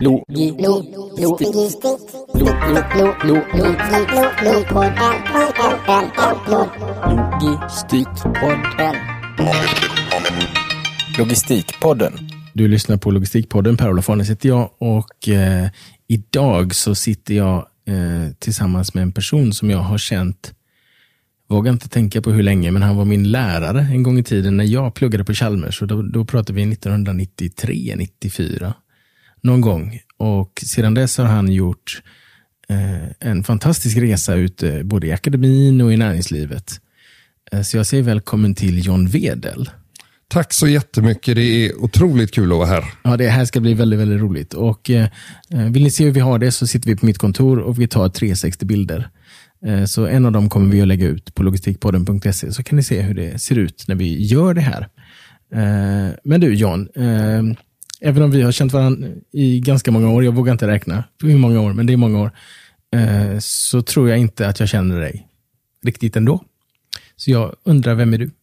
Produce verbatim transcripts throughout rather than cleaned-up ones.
Logistikpodden. Du lyssnar på Logistikpodden. Per-Olof Arnes heter jag och eh, idag så sitter jag eh, tillsammans med en person som jag har känt, vågar inte tänka på hur länge, men han var min lärare en gång i tiden när jag pluggade på Chalmers. Och då, då pratade vi nittonhundranittiotre nittiofyra någon gång. Och sedan dess har han gjort eh, en fantastisk resa ute både i akademin och i näringslivet. Eh, så jag säger välkommen till John Wedel. Tack så jättemycket. Det är otroligt kul att vara här. Ja, det här ska bli väldigt, väldigt roligt. Och eh, vill ni se hur vi har det så sitter vi på mitt kontor och vi tar trehundrasextio bilder. Eh, så en av dem kommer vi att lägga ut på logistikpodden punkt se, så kan ni se hur det ser ut när vi gör det här. Eh, men du John, eh, även om vi har känt varandra i ganska många år, jag vågar inte räkna hur många år, men det är många år, eh, så tror jag inte att jag känner dig riktigt ändå. Så jag undrar, vem är du?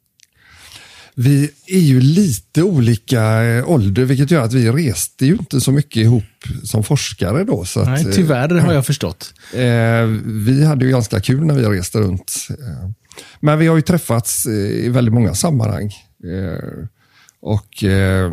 Vi är ju lite olika ålder, vilket gör att vi reste ju inte så mycket ihop som forskare då. Så Nej, att, tyvärr har jag förstått. Eh, vi hade ju ganska kul när vi reste runt. Eh, men vi har ju träffats i väldigt många sammanhang. Eh, och eh,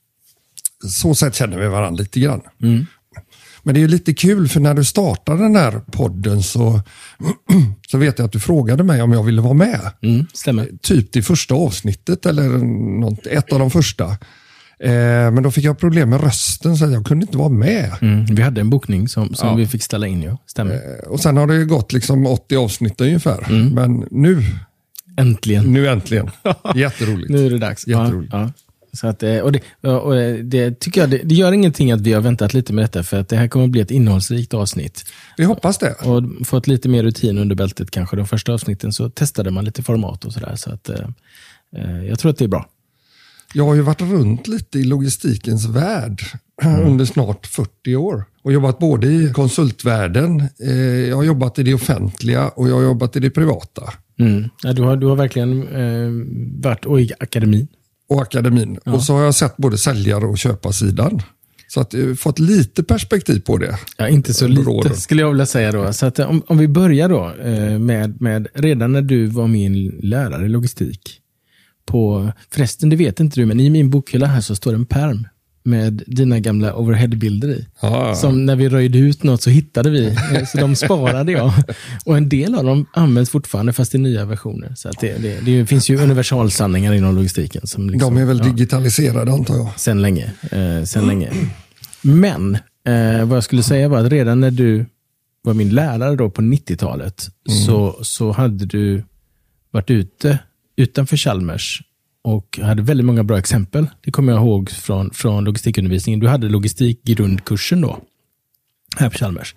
så sätt känner vi varandra lite grann. Mm. Men det är ju lite kul, för när du startade den här podden så, så vet jag att du frågade mig om jag ville vara med. Mm, stämmer. Typ det första avsnittet eller något, ett av de första. Eh, men då fick jag problem med rösten så jag kunde inte vara med. Mm, vi hade en bokning som, som ja. vi fick ställa in. Ja. Stämmer. Eh, och sen har det ju gått liksom åttio avsnitt ungefär. Mm. Men nu... Äntligen. Nu äntligen. Jätteroligt. Nu är det dags. Jätteroligt. Ja, ja. Så att, och det, och det tycker jag, det, det gör ingenting att vi har väntat lite med detta, för att det här kommer att bli ett innehållsrikt avsnitt. Vi hoppas det. Och fått lite mer rutin under bältet kanske. De första avsnitten så testade man lite format och sådär. Så att eh, jag tror att det är bra. Jag har ju varit runt lite i logistikens värld mm. under snart fyrtio år. Och jobbat både i konsultvärlden, eh, jag har jobbat i det offentliga och jag har jobbat i det privata. Mm. Ja, du, har, du har verkligen eh, varit och i akademin. Och akademin. Ja. Och så har jag sett både säljare och köparsidan. Så att jag har fått lite perspektiv på det. Ja, inte så lite råden. Skulle jag vilja säga då. Så att om, om vi börjar då eh, med, med redan när du var min lärare i logistik. På, förresten, det vet inte du, men i min bokhylla här så står en perm med dina gamla overheadbilder i. Ah. Som när vi röjde ut något så hittade vi. Så de sparade jag. Och en del av dem används fortfarande fast i nya versioner. Så att det, det, det finns ju universalsanningar inom logistiken. Som liksom, de är väl ja, digitaliserade antar jag. Sen länge. Eh, sen länge. Men eh, vad jag skulle säga var att redan när du var min lärare då på nittiotalet mm. så, så hade du varit ute utanför Chalmers och hade väldigt många bra exempel. Det kommer jag ihåg från, från logistikundervisningen. Du hade logistikgrundkursen då, här på Chalmers,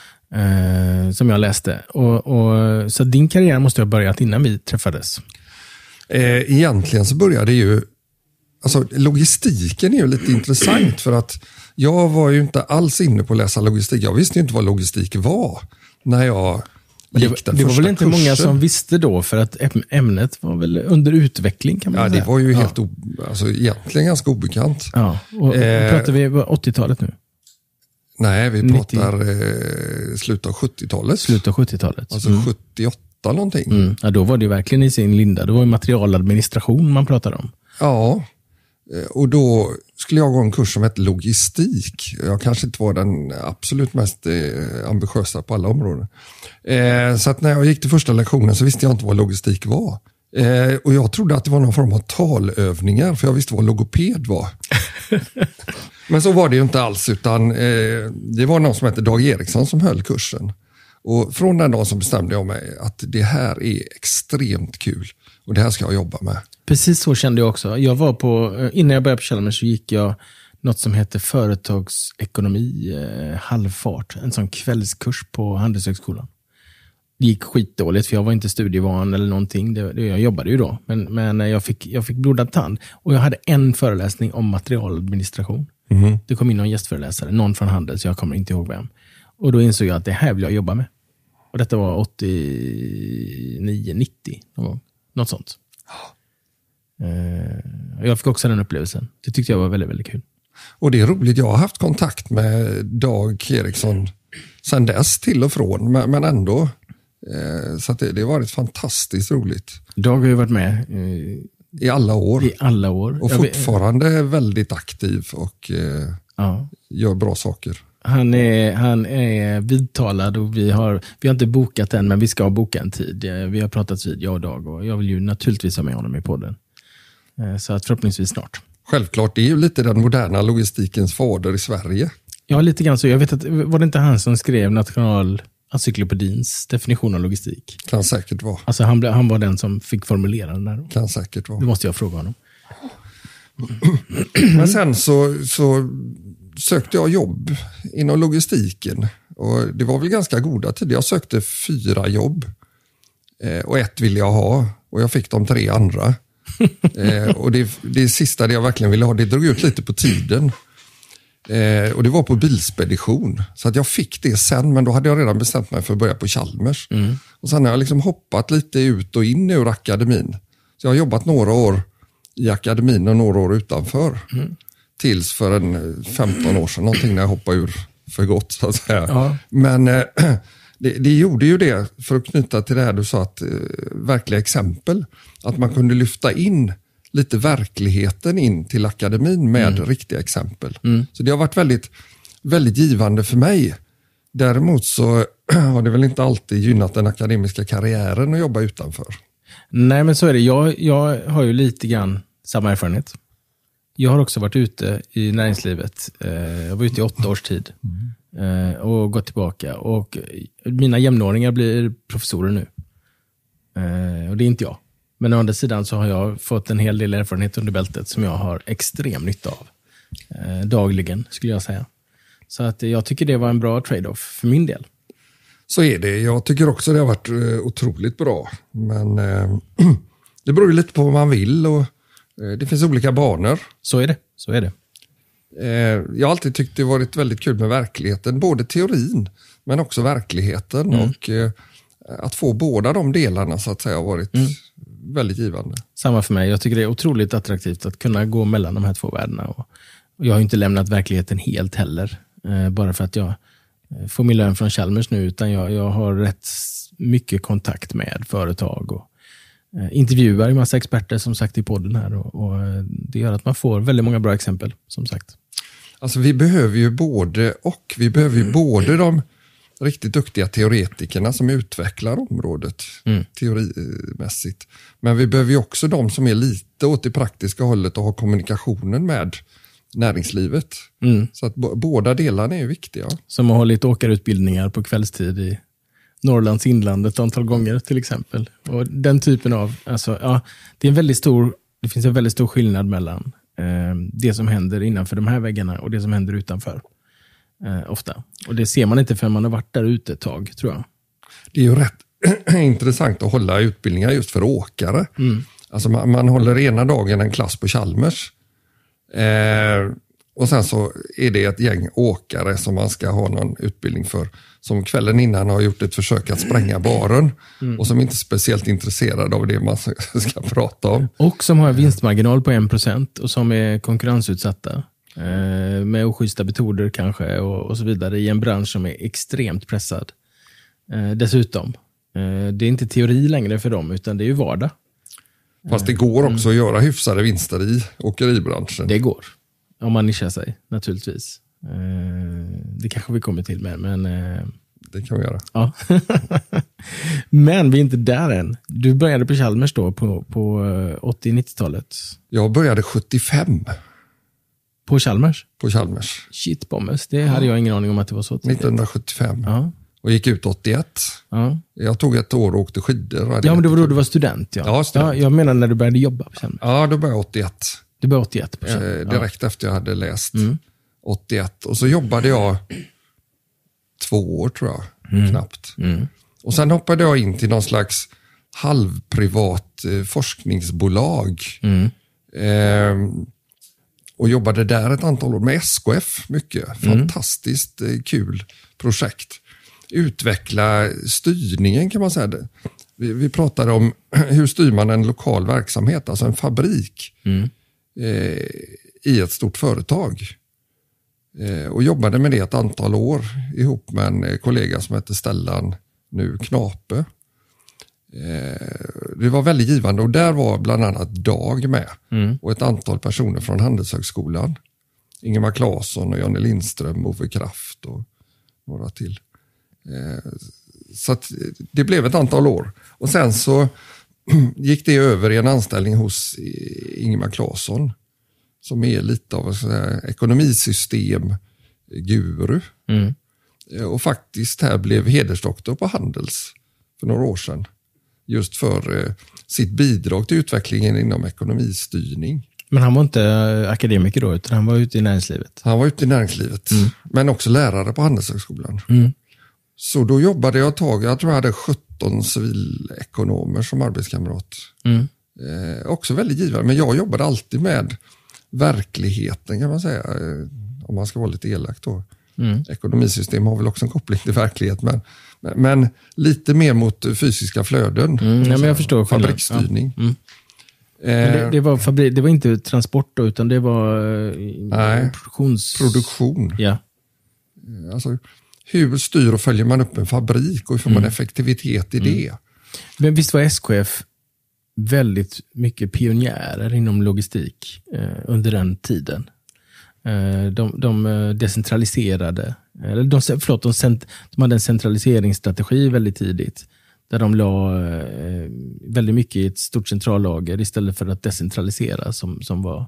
eh, som jag läste. Och, och, så din karriär måste ha börjat innan vi träffades. Eh, egentligen så började ju, alltså logistiken är ju lite intressant, för att jag var ju inte alls inne på att läsa logistik. Jag visste ju inte vad logistik var när jag... Men det, det var väl inte kursen. Många som visste då, för att ämnet var väl under utveckling kan man ja, säga. Ja, det var ju ja. helt o, alltså, egentligen ganska obekant. Ja, och, eh, pratar vi åttiotalet nu? Nej, vi pratar eh, slutet av sjuttiotalet. Slutet av sjuttiotalet. Alltså mm. sjuttioåtta någonting. Mm. Ja, då var det verkligen i sin linda. Det var ju materialadministration man pratade om. Ja, och då skulle jag gå en kurs som hette logistik. Jag kanske inte var den absolut mest eh, ambitiösa på alla områden. Eh, så att när jag gick till första lektionen så visste jag inte vad logistik var. Eh, och jag trodde att det var någon form av talövningar, för jag visste vad logoped var. Men så var det ju inte alls, utan eh, det var någon som hette Dag Eriksson som höll kursen. Och från den dagen så bestämde jag mig att det här är extremt kul. Och det här ska jag jobba med. Precis så kände jag också. Jag var på, innan jag började på Chalmers så gick jag något som heter företagsekonomi, eh, halvfart. En sån kvällskurs på Handelshögskolan. Det gick skitdåligt för jag var inte studievan eller någonting. Det, det, jag jobbade ju då. Men, men jag fick, jag fick blodad tand. Och jag hade en föreläsning om materialadministration. Mm. Det kom in någon gästföreläsare, någon från Handels, jag kommer inte ihåg vem. Och då insåg jag att det här vill jag jobba med. Och detta var åttionio nittio någon gång. Något sånt. Jag fick också den upplevelsen. Det tyckte jag var väldigt, väldigt kul. Och det är roligt, jag har haft kontakt med Dag Eriksson sedan dess till och från, men, men ändå. Eh, så att det, det har varit fantastiskt roligt. Dag har ju varit med eh, i alla år. I alla år. Och fortfarande är väldigt aktiv och eh, ja. gör bra saker. Han är, han är vidtalad och vi har, vi har inte bokat än, men vi ska boka en tid. Vi har pratat vid, jag och Dag, och jag vill ju naturligtvis ha med honom i podden. Så att förhoppningsvis snart. Självklart, det är ju lite den moderna logistikens fader i Sverige. Ja, lite grann så. Jag vet att, var det inte han som skrev Nationalencyklopedins definition av logistik? Kan säkert vara. Alltså han, han var den som fick formulera den där. Kan säkert vara. Det måste jag fråga honom. Men sen så, så sökte jag jobb inom logistiken. Och det var väl ganska goda tider. Jag sökte fyra jobb. Eh, och ett ville jag ha. Och jag fick de tre andra. eh, och det, det sista det jag verkligen ville ha, det drog ut lite på tiden. Eh, och det var på bilspedition. Så att jag fick det sen, men då hade jag redan bestämt mig för att börja på Chalmers. Mm. Och sen har jag liksom hoppat lite ut och in ur akademin. Så jag har jobbat några år i akademin och några år utanför. Mm. Tills för en femton år sedan, någonting när jag hoppade ur för gott så att säga. Ja. Men eh, det, det gjorde ju det, för att knyta till det här du sa, att eh, verkliga exempel. Att man kunde lyfta in lite verkligheten in till akademin med mm. riktiga exempel. Mm. Så det har varit väldigt, väldigt givande för mig. Däremot så har det väl inte alltid gynnat den akademiska karriären att jobba utanför. Nej, men så är det. Jag, jag har ju lite grann samma erfarenhet. Jag har också varit ute i näringslivet. Jag var ute i åtta års tid mm. och gått tillbaka. Och mina jämnåringar blir professorer nu. Och det är inte jag. Men å andra sidan så har jag fått en hel del erfarenhet under bältet som jag har extrem nytta av. Eh, dagligen skulle jag säga. Så att jag tycker det var en bra trade-off för min del. Så är det. Jag tycker också det har varit eh, otroligt bra. Men eh, det beror ju lite på vad man vill och eh, det finns olika banor. Så är det. Så är det. Eh, jag har alltid tyckt det varit väldigt kul med verkligheten. Både teorin men också verkligheten. Mm. Och eh, att få båda de delarna så att säga har varit mm. väldigt givande. Samma för mig. Jag tycker det är otroligt attraktivt att kunna gå mellan de här två världarna. Och jag har inte lämnat verkligheten helt heller. Eh, bara för att jag får min lön från Chalmers nu. Utan jag, jag har rätt mycket kontakt med företag. Och eh, intervjuar en massa experter som sagt i podden här. Och, och det gör att man får väldigt många bra exempel som sagt. Alltså vi behöver ju både och. Vi behöver ju mm. både de riktigt duktiga teoretikerna som utvecklar området mm. teorimässigt. Men vi behöver ju också de som är lite åt det praktiska hållet och har kommunikationen med näringslivet. Mm. Så att b- båda delarna är viktiga. Som har hållit åkarutbildningar på kvällstid i Norrlands inland ett antal gånger till exempel. Och den typen av, alltså, ja, det är en väldigt stor, det finns en väldigt stor skillnad mellan eh, det som händer innanför de här väggarna och det som händer utanför. Eh, ofta. Och det ser man inte förrän man har varit där ute ett tag, tror jag. Det är ju rätt intressant att hålla utbildningar just för åkare. Mm. Alltså man, man håller ena dagen en klass på Chalmers. Eh, och sen så är det ett gäng åkare som man ska ha någon utbildning för. Som kvällen innan har gjort ett försök att spränga baren. Mm. Och som inte är speciellt intresserade av det man ska prata om. Och som har vinstmarginal på en procent och som är konkurrensutsatta. Eh, med oschyssta metoder kanske och, och så vidare i en bransch som är extremt pressad. Eh, dessutom, eh, det är inte teori längre för dem utan det är ju vardag. Fast det går också mm. att göra hyfsade vinster i åkeribranschen. Det går, om man nischar sig naturligtvis. Eh, det kanske vi kommer till med, men... Eh, det kan vi göra. Ja. Men vi är inte där än. Du började på Chalmers då på, på åttio-nittiotalet. Jag började sjuttiofem. På Chalmers? På Chalmers. Shit, bommes. Det hade jag ingen aning om att det var så tidigt. nittonhundrasjuttiofem. Ja. Och gick ut åttioett. Ja. Jag tog ett år och åkte skidor. Ja, men det var då du var student. Ja, ja, student. Ja, jag menar när du började jobba på Chalmers. Ja, då började jag åttioett. Du började åttioett på Chalmers. Eh, direkt ja. efter jag hade läst mm. åttioett. Och så jobbade jag två år tror jag, mm. knappt. Mm. Och sen hoppade jag in till någon slags halvprivat eh, forskningsbolag. Mm. Eh, och jobbade där ett antal år med S K F mycket. Fantastiskt mm. kul projekt. Utveckla styrningen kan man säga. Vi, vi pratade om hur styr man en lokal verksamhet, alltså en fabrik mm. eh, i ett stort företag. Eh, och jobbade med det ett antal år ihop med en kollega som heter Stellan, nu Knape. Eh, det var väldigt givande och där var bland annat Dag med mm. och ett antal personer från Handelshögskolan. Ingemar Claesson och Jonny Lindström, Ove Kraft och några till. Eh, så att det blev ett antal år. Och sen så gick det över i en anställning hos Ingemar Claesson som är lite av en ekonomisystem guru. Mm. Och faktiskt här blev hedersdoktor på Handels för några år sedan. Just för eh, sitt bidrag till utvecklingen inom ekonomistyrning. Men han var inte akademiker då, utan han var ute i näringslivet? Han var ute i näringslivet, mm. men också lärare på Handelshögskolan. Mm. Så då jobbade jag ett tag, jag tror jag hade sjutton civilekonomer som arbetskamrat. Mm. Eh, också väldigt givande, men jag jobbade alltid med verkligheten kan man säga, eh, om man ska vara lite elak då. Mm. Ekonomisystem har väl också en koppling till verklighet, men, men, men lite mer mot fysiska flöden. Mm, ja, men jag förstår. Fabriksstyrning. Ja. Mm. Men det, det, var fabrik, det var inte transport då, utan det var nej, produktions... produktion. Ja. Alltså, hur styr och följer man upp en fabrik och hur får mm. man effektivitet i mm. det? Men visst var S K F väldigt mycket pionjärer inom logistik eh, under den tiden? Eh, de, de decentraliserade, eller de, förlåt, de, cent, de hade en centraliseringsstrategi väldigt tidigt. Där de la eh, väldigt mycket i ett stort centrallager istället för att decentralisera som, som var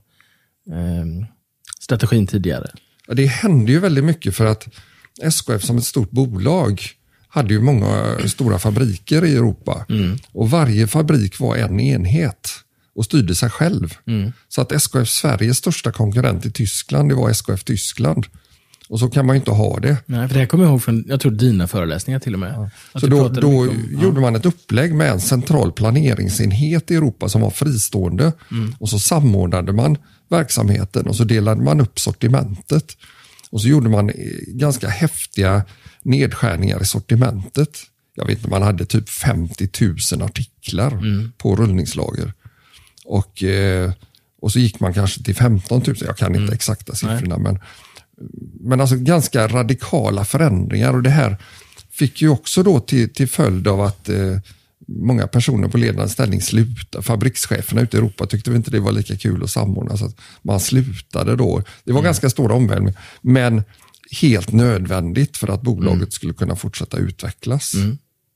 eh, strategin tidigare. Ja, det hände ju väldigt mycket för att S K F som ett stort bolag hade ju många stora fabriker i Europa. Mm. Och varje fabrik var en enhet och styrde sig själv. Mm. Så att S K F Sveriges största konkurrent i Tyskland, det var S K F Tyskland. Och så kan man ju inte ha det. Nej, för det här kommer jag ihåg från, jag tror dina föreläsningar till och med. Ja. Så då, då om, gjorde ja. man ett upplägg med en central planeringsenhet i Europa som var fristående. Mm. Och så samordnade man verksamheten och så delade man upp sortimentet. Och så gjorde man ganska häftiga nedskärningar i sortimentet. Jag vet inte, man hade typ femtio tusen artiklar mm. på rullningslager. Och, och så gick man kanske till femton tusen, jag kan inte mm. exakta siffrorna, men Men alltså ganska radikala förändringar, och det här fick ju också då till, till följd av att eh, många personer på ledande ställning slutade. Fabrikscheferna ute i Europa tyckte vi inte det var lika kul att samordna, så att man slutade då. Det var mm. ganska stora omvälvningar, men helt nödvändigt för att bolaget mm. skulle kunna fortsätta utvecklas. Mm.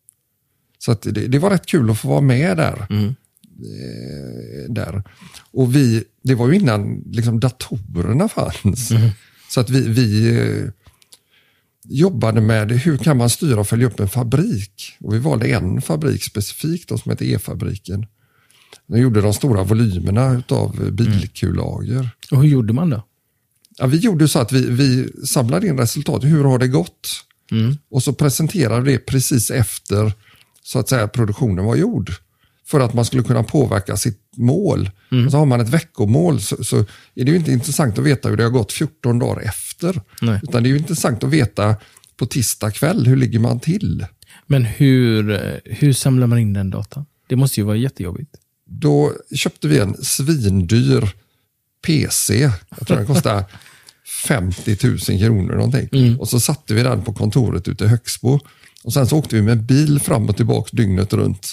Så att det, det var rätt kul att få vara med där. Mm. Eh, där. Och vi, det var ju innan liksom datorerna fanns. Mm. Så att vi, vi eh, jobbade med hur kan man styra och följa upp en fabrik. Och vi valde en fabrik specifikt då, som heter E-fabriken. Den gjorde de stora volymerna av bilkullager. Mm. Och hur gjorde man då? Ja, vi gjorde så att vi, vi samlade in resultat. Hur har det gått? Mm. Och så presenterade det precis efter så att säga produktionen var gjord. För att man skulle kunna påverka sitt mål. Mm. Och så har man ett veckomål, så, så är det ju inte intressant att veta hur det har gått fjorton dagar efter. Nej. Utan det är ju intressant att veta på tisdag kväll, hur ligger man till? Men hur, hur samlar man in den datan? Det måste ju vara jättejobbigt. Då köpte vi en svindyr P C. Jag tror den kostade femtio tusen kronor någonting. Mm. Och så satte vi den på kontoret ute i Högsbo. Och sen så åkte vi med bil fram och tillbaka dygnet runt.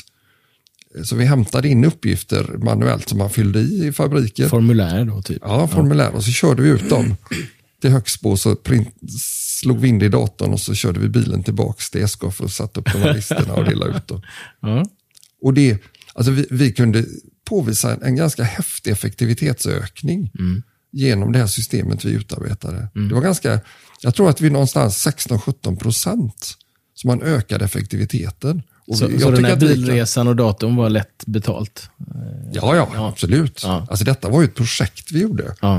Så vi hämtade in uppgifter manuellt som man fyllde i i fabriken. Formulär då typ? Ja, formulär. Och så körde vi ut dem till Högsbo, så print, slog vi in det i datorn och så körde vi bilen tillbaks till S K F och satte upp de här listorna och delade ut dem. Ja. Och det, alltså vi, vi kunde påvisa en, en ganska häftig effektivitetsökning mm. genom det här systemet vi utarbetade. Mm. Det var ganska, jag tror att vi någonstans sexton till sjutton procent som man ökade effektiviteten. Och så jag så den här bilresan och datorn var lätt betalt? Ja, ja, ja. absolut. Ja. Alltså detta var ju ett projekt vi gjorde. Ja.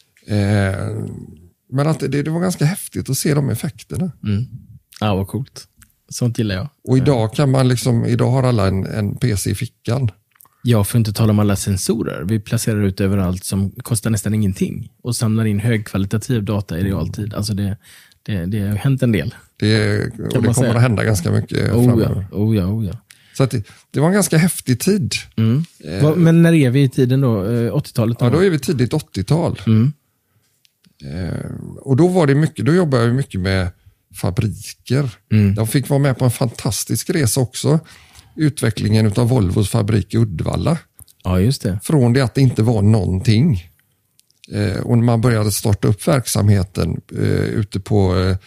Eh, men att det, det var ganska häftigt att se de effekterna. Mm. Ja, vad coolt. Sånt gillar jag. Och idag kan man liksom, idag har alla en, en P C i fickan. Ja, för att inte tala om alla sensorer. Vi placerar ut överallt som kostar nästan ingenting. Och samlar in högkvalitativ data i realtid. Alltså det, det, det har hänt en del. Det, och det kommer säga. Att hända ganska mycket oh framöver. Ja, oh ja, oh ja. Så att det, det var en ganska häftig tid. Mm. Eh, Men när är vi i tiden då? åttiotalet? Ja, då är vi tidigt åttiotal. Mm. Eh, och då var det mycket, då jobbade jag mycket med fabriker. Mm. Jag fick vara med på en fantastisk resa också. Utvecklingen av Volvos fabrik i Uddevalla. Ja, just det. Från det att det inte var någonting. Eh, och när man började starta upp verksamheten eh, ute på eh,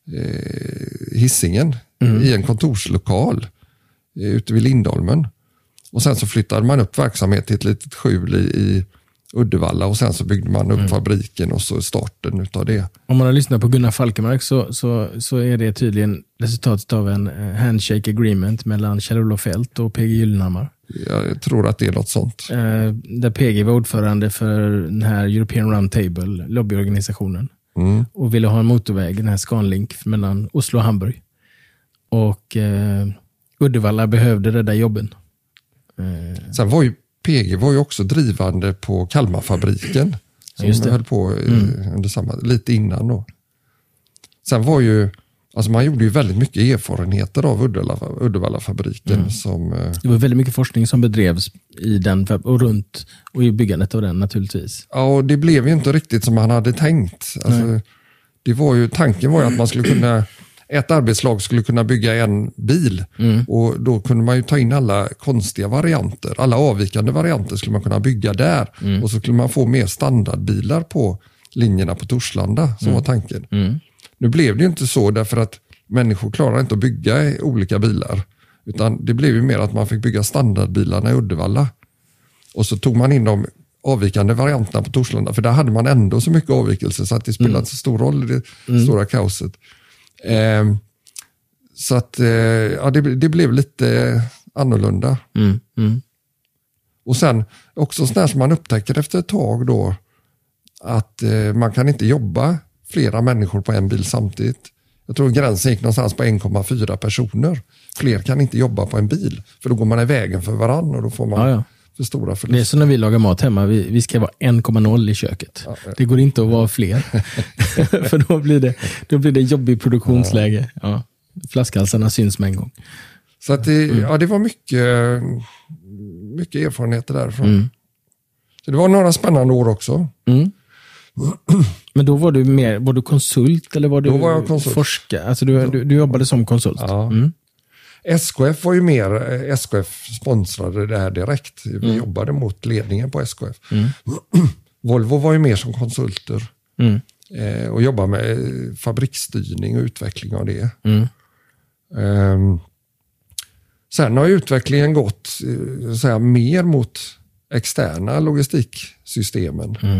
Hisingen mm. i en kontorslokal eh, ute vid Lindholmen. Och sen så flyttade man upp verksamhet till ett litet skjul i, i Uddevalla och sen så byggde man upp mm. fabriken och så starten utav det. Om man har lyssnat på Gunnar Falkenmark så, så, så är det tydligen resultatet av en handshake agreement mellan Kjell-Olof Feldt och P G Gyllenhammar. Jag tror att det är något sånt. Eh, där P G var ordförande för den här European Roundtable, lobbyorganisationen. Mm. Och ville ha en motorväg, den här Scanlink mellan Oslo och Hamburg. Och eh, Uddevalla behövde rädda jobben. Eh. Sen var ju P G var ju också drivande på Kalmarfabriken. Som Just det. höll på mm. under samma, lite innan då. Sen var ju, alltså man gjorde ju väldigt mycket erfarenheter av Uddevalla, Uddevallafabriken. Mm. Som, det var väldigt mycket forskning som bedrevs i den och runt och i byggandet av den naturligtvis. Ja, och det blev ju inte riktigt som man hade tänkt. Alltså, det var ju, tanken var ju att man skulle kunna, ett arbetslag skulle kunna bygga en bil mm. och då kunde man ju ta in alla konstiga varianter, alla avvikande varianter skulle man kunna bygga där mm. och så skulle man få mer standardbilar på linjerna på Torslanda som mm. var tanken. Mm. Nu blev det ju inte så därför att människor klarar inte att bygga olika bilar utan det blev ju mer att man fick bygga standardbilarna i Uddevalla och så tog man in de avvikande varianterna på Torslanda för där hade man ändå så mycket avvikelse så att det spelade mm. så stor roll i det mm. stora kaoset. Eh, så att eh, ja, det, det blev lite annorlunda. Mm, mm. Och sen också sådär som man upptäcker efter ett tag då att eh, man kan inte jobba flera människor på en bil samtidigt. Jag tror gränsen gick någonstans på en komma fyra personer. Fler kan inte jobba på en bil för då går man i vägen för varann och då får man ja, ja. för stora förluster. Det är som när vi lagar mat hemma. Vi, vi ska vara en komma noll i köket. Ja, ja. Det går inte att vara fler. För då blir det, då blir det jobbig produktionsläge. Ja. Flaskhalsarna syns med en gång. Så att det, mm. ja, det var mycket, mycket erfarenheter därifrån. Mm. Så det var några spännande år också. Mm. Men då var du mer, var du konsult eller var du då var jag konsult. Forskare? Alltså du, du, du jobbade som konsult? Ja. Mm. S K F var ju mer, S K F sponsrade det här direkt. Vi mm. jobbade mot ledningen på S K F. Mm. Volvo var ju mer som konsulter. Mm. Eh, och jobbade med fabriksstyrning och utveckling av det. Mm. Eh, sen har utvecklingen gått så att säga, mer mot externa logistiksystemen. Mm.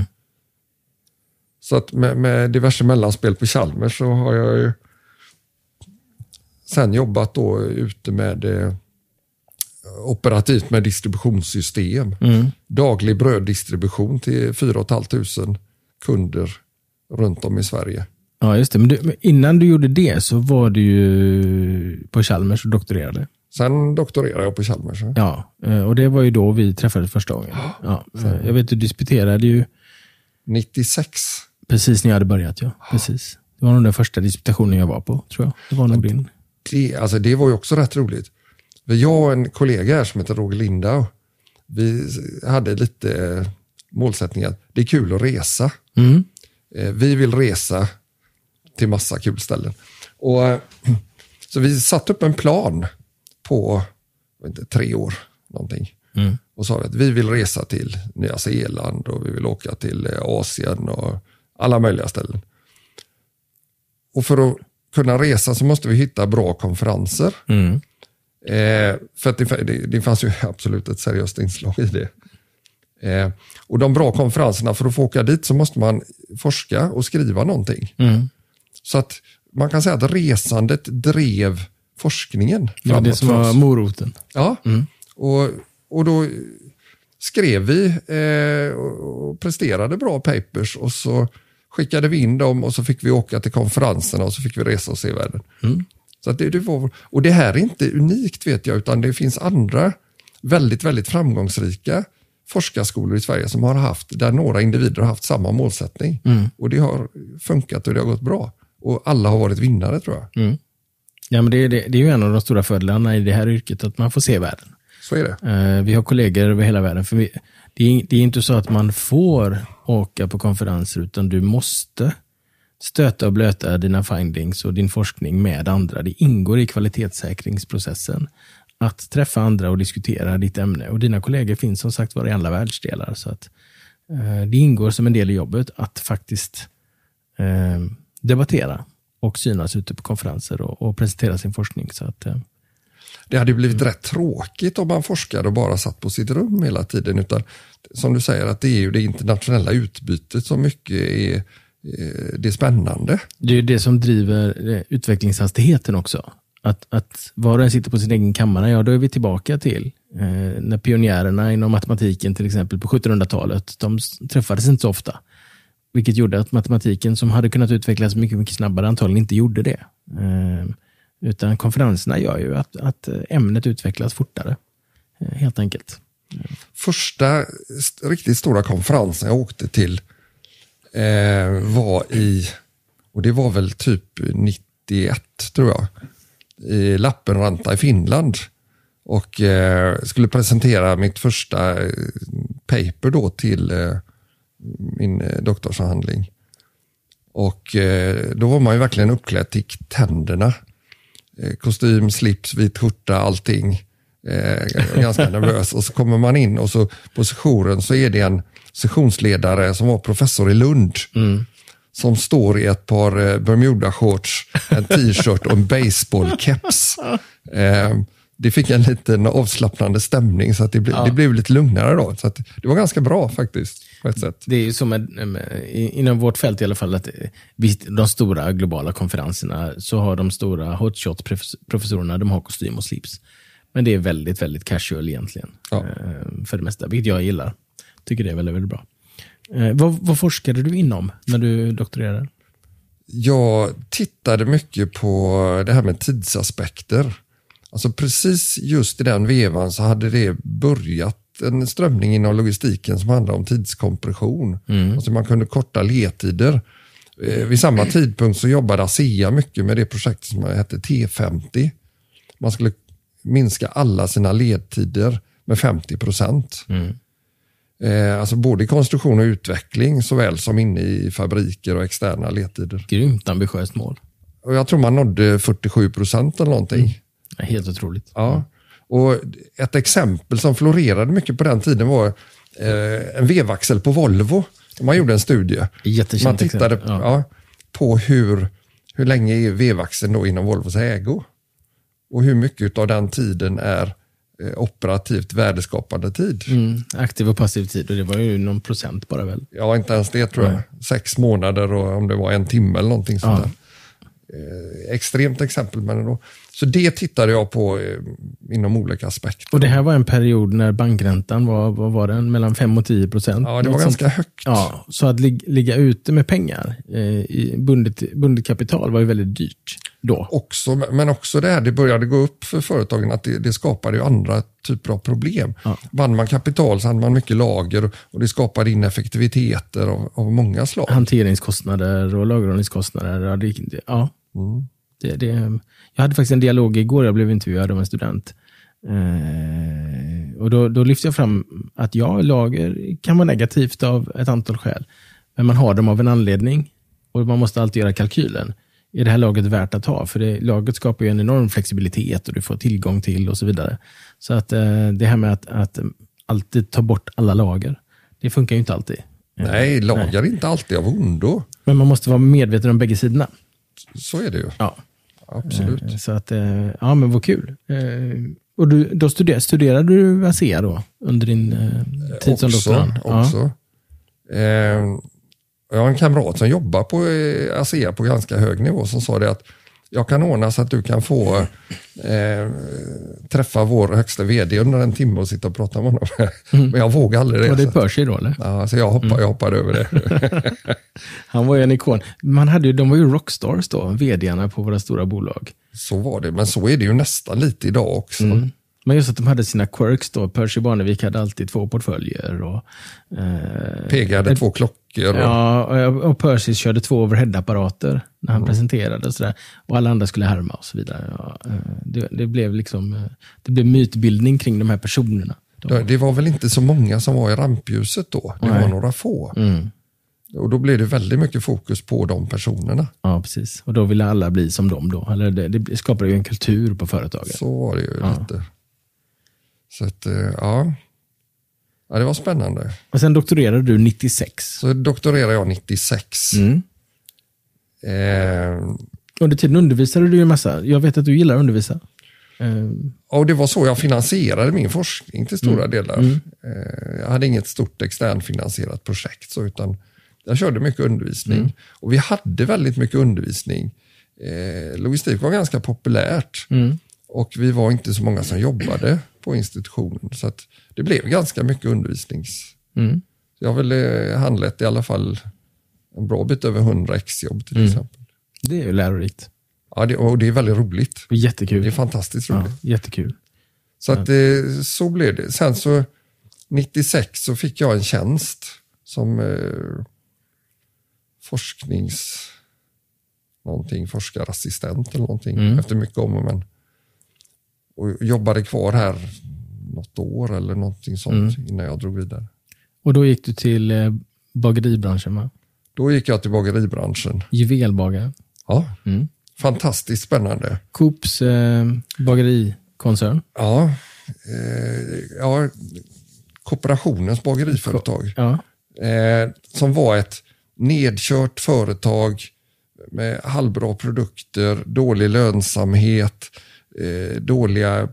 Så att med, med diverse mellanspel på Chalmers så har jag ju sen jobbat då ute med eh, operativt med distributionssystem. Mm. Daglig bröddistribution till fyra och ett halvt tusen kunder runt om i Sverige. Ja, just det. Men, du, men innan du gjorde det så var du ju på Chalmers och doktorerade. Sen doktorerade jag på Chalmers. Ja, och det var ju då vi träffades första gången. Ja, jag vet, du disputerade ju nittiosex. Precis när jag hade börjat, ja. Precis. Det var nog den första disputationen jag var på, tror jag. Det var nog din. Det, alltså det var ju också rätt roligt. Jag och en kollega här som heter Roger Lindau, vi hade lite målsättning att det är kul att resa. Mm. Vi vill resa till massa kul ställen. Och, så vi satte upp en plan på inte, tre år någonting. Mm. Och sa att vi vill resa till Nya Zeeland och vi vill åka till Asien och alla möjliga ställen. Och för att kunna resa så måste vi hitta bra konferenser. Mm. Eh, för att det, det, det fanns ju absolut ett seriöst inslag i det. Eh, och de bra konferenserna, för att få åka dit så måste man forska och skriva någonting. Mm. Så att man kan säga att resandet drev forskningen. Ja, det som var moroten. Ja, mm. och, och då skrev vi eh, och presterade bra papers och så skickade vi in dem och så fick vi åka till konferenserna och så fick vi resa och se världen. Mm. Så att det, det var, och det här är inte unikt vet jag, utan det finns andra väldigt, väldigt framgångsrika forskarskolor i Sverige som har haft, där några individer har haft samma målsättning. Mm. Och det har funkat och det har gått bra. Och alla har varit vinnare tror jag. Mm. Ja, men det, det, det är ju en av de stora fördelarna i det här yrket, att man får se världen. Så är det. Eh, vi har kollegor över hela världen. För vi, det, är, det är inte så att man får åka på konferenser, utan du måste stöta och blöta dina findings och din forskning med andra. Det ingår i kvalitetssäkringsprocessen att träffa andra och diskutera ditt ämne. Och dina kollegor finns som sagt var i alla världsdelar. Så att, eh, det ingår som en del i jobbet att faktiskt eh, debattera och synas ute på konferenser och, och presentera sin forskning. Så att, eh, det hade blivit rätt tråkigt om man forskade och bara satt på sitt rum hela tiden. Utan som du säger, att det är ju det internationella utbytet som mycket är, det är spännande. Det är ju det som driver utvecklingshastigheten också. Att, att var och en sitter på sin egen kammare, ja då är vi tillbaka till eh, när pionjärerna inom matematiken till exempel på sjuttonhundratalet, de träffades inte så ofta. Vilket gjorde att matematiken som hade kunnat utvecklas mycket, mycket snabbare antagligen inte gjorde det. Eh, utan konferenserna gör ju att, att ämnet utvecklas fortare. Eh, helt enkelt. Första st- riktigt stora konferensen jag åkte till eh, var i, och det var väl typ nittioett tror jag, i Lappenranta i Finland. Och eh, skulle presentera mitt första eh, paper då till eh, min eh, doktorsavhandling. Och eh, då var man ju verkligen uppklädd till tänderna. Eh, kostym, slips, vit skjorta, allting. Eh, ganska nervös. Och så kommer man in och så på sessionen så är det en sessionsledare som var professor i Lund. Mm. Som står i ett par Bermuda-shorts, en t-shirt och en baseballkeps. Eh, det fick en liten avslappnande stämning så att det, ble, ja. det blev lite lugnare då. Så att det var ganska bra faktiskt på ett sätt. Det är ju som med, med, inom vårt fält i alla fall, att visst, de stora globala konferenserna så har de stora hotshot-professorerna, de har kostym och slips. Men det är väldigt, väldigt casual egentligen. Ja. Eh, för det mesta, vilket jag gillar. Tycker det är väldigt, väldigt bra. Eh, vad, vad forskade du inom när du doktorerade? Jag tittade mycket på det här med tidsaspekter. Alltså precis just i den vevan så hade det börjat en strömning inom logistiken som handlar om tidskompression. Mm. Alltså man kunde korta ledtider. Eh, vid samma tidpunkt så jobbade ASEA mycket med det projektet som hette T femtio. Man skulle minska alla sina ledtider med femtio procent. Mm. Eh, alltså både i konstruktion och utveckling såväl som inne i fabriker och externa ledtider. Grymt ambitiöst mål. Och jag tror man nådde fyrtiosju procent eller någonting. Mm. Ja, helt otroligt. Ja. Och ett exempel som florerade mycket på den tiden var eh, en vevaxel på Volvo. Man gjorde en studie. Man tittade ja. Ja, på hur, hur länge är vevaxeln då inom Volvos ägo. Och hur mycket av den tiden är eh, operativt värdeskapande tid. Mm, aktiv och passiv tid, och det var ju någon procent bara väl? Ja, inte ens det tror jag. Nej. Sex månader och om det var en timme eller någonting sånt ja. där. Eh, extremt exempel, men då. Så det tittade jag på eh, inom olika aspekter. Och det här var en period när bankräntan var, vad var den? Mellan fem och tio procent? Ja, det var ganska sånt. högt. Ja, så att lig, ligga ute med pengar eh, i bundet, bundet kapital var ju väldigt dyrt då. Också, men också det här, det började gå upp för företagen att det, det skapade ju andra typer av problem. Ja. Vann man kapital så hade man mycket lager och det skapade ineffektiviteter av, av många slag. Hanteringskostnader och lagerhållningskostnader. Ja, det, ja. Mm. Det, det, jag hade faktiskt en dialog igår, jag blev intervjuad av en student. Eh, och då, då lyfte jag fram att ja, lager kan vara negativt av ett antal skäl. Men man har dem av en anledning och man måste alltid göra kalkylen. Är det här laget värt att ha? För det, laget skapar ju en enorm flexibilitet och du får tillgång till och så vidare. Så att eh, det här med att, att alltid ta bort alla lager, det funkar ju inte alltid. Nej, lager är inte alltid av ondo. Men man måste vara medveten om bägge sidorna. Så är det ju. Ja. Absolut. Så att, ja men vad kul. Och du, då studerade, studerade du ASEA då under din tid också, som doktorand? Också. Ja. Eh, jag har en kamrat som jobbar på ASEA på ganska hög nivå som sa det att jag kan ordna så att du kan få eh, träffa vår högsta vd under en timme och sitta och prata med honom. Mm. Men jag vågar aldrig det. Var det Percy då eller? Ja, så jag hoppade, mm. jag hoppade över det. Han var ju en ikon. Man hade ju, de var ju rockstars då, vdarna på våra stora bolag. Så var det, men så är det ju nästan lite idag också. Mm. Men just att de hade sina quirks då. Percy Barnevik hade alltid två portföljer. Och, eh, P G hade ett, två klockor. Och... Ja, och Percy körde två overhead-apparater när han mm. presenterade och sådär. Och alla andra skulle härma och så vidare. Ja, det, det blev liksom det blev mytbildning kring de här personerna. De... Det var väl inte så många som var i rampljuset då. Det Nej. var några få. Mm. Och då blev det väldigt mycket fokus på de personerna. Ja, precis. Och då ville alla bli som dem då. Eller det, det skapade ju en kultur på företaget. Så var det ju ja. lite. Så att, ja. Ja, det var spännande. Och sen doktorerade du nittiosex. Så doktorerade jag nittiosex. Mm. Eh... Under tiden undervisade du ju en massa. Jag vet att du gillar att undervisa. Eh... Och det var så jag finansierade min forskning till stora mm. delar. Mm. Eh, jag hade inget stort externfinansierat projekt så, utan jag körde mycket undervisning. Mm. Och vi hade väldigt mycket undervisning. Eh, logistik var ganska populärt. Mm. Och vi var inte så många som jobbade på institutionen. Så att det blev ganska mycket undervisnings. Mm. Jag har väl eh, handlat i alla fall en bra bit över hundra exjobb till mm. exempel. Det är ju lärorikt. Ja, det, och det är väldigt roligt. Och jättekul. Det är fantastiskt roligt. Ja, jättekul. Så att eh, så blev det. Sen så nittiosex så fick jag en tjänst som eh, forsknings någonting, forskarassistent eller någonting mm. efter mycket om och men. Och jobbade kvar här något år eller någonting sånt mm. innan jag drog vidare. Och då gick du till eh, bageribranschen, va? Då gick jag till bageribranschen. Juvelbagare. Ja, mm. fantastiskt spännande. Coops eh, bagerikoncern. Ja, eh, ja, kooperationens bageriföretag. Ja. Eh, som var ett nedkört företag med halvbra produkter, dålig lönsamhet, eh, dåliga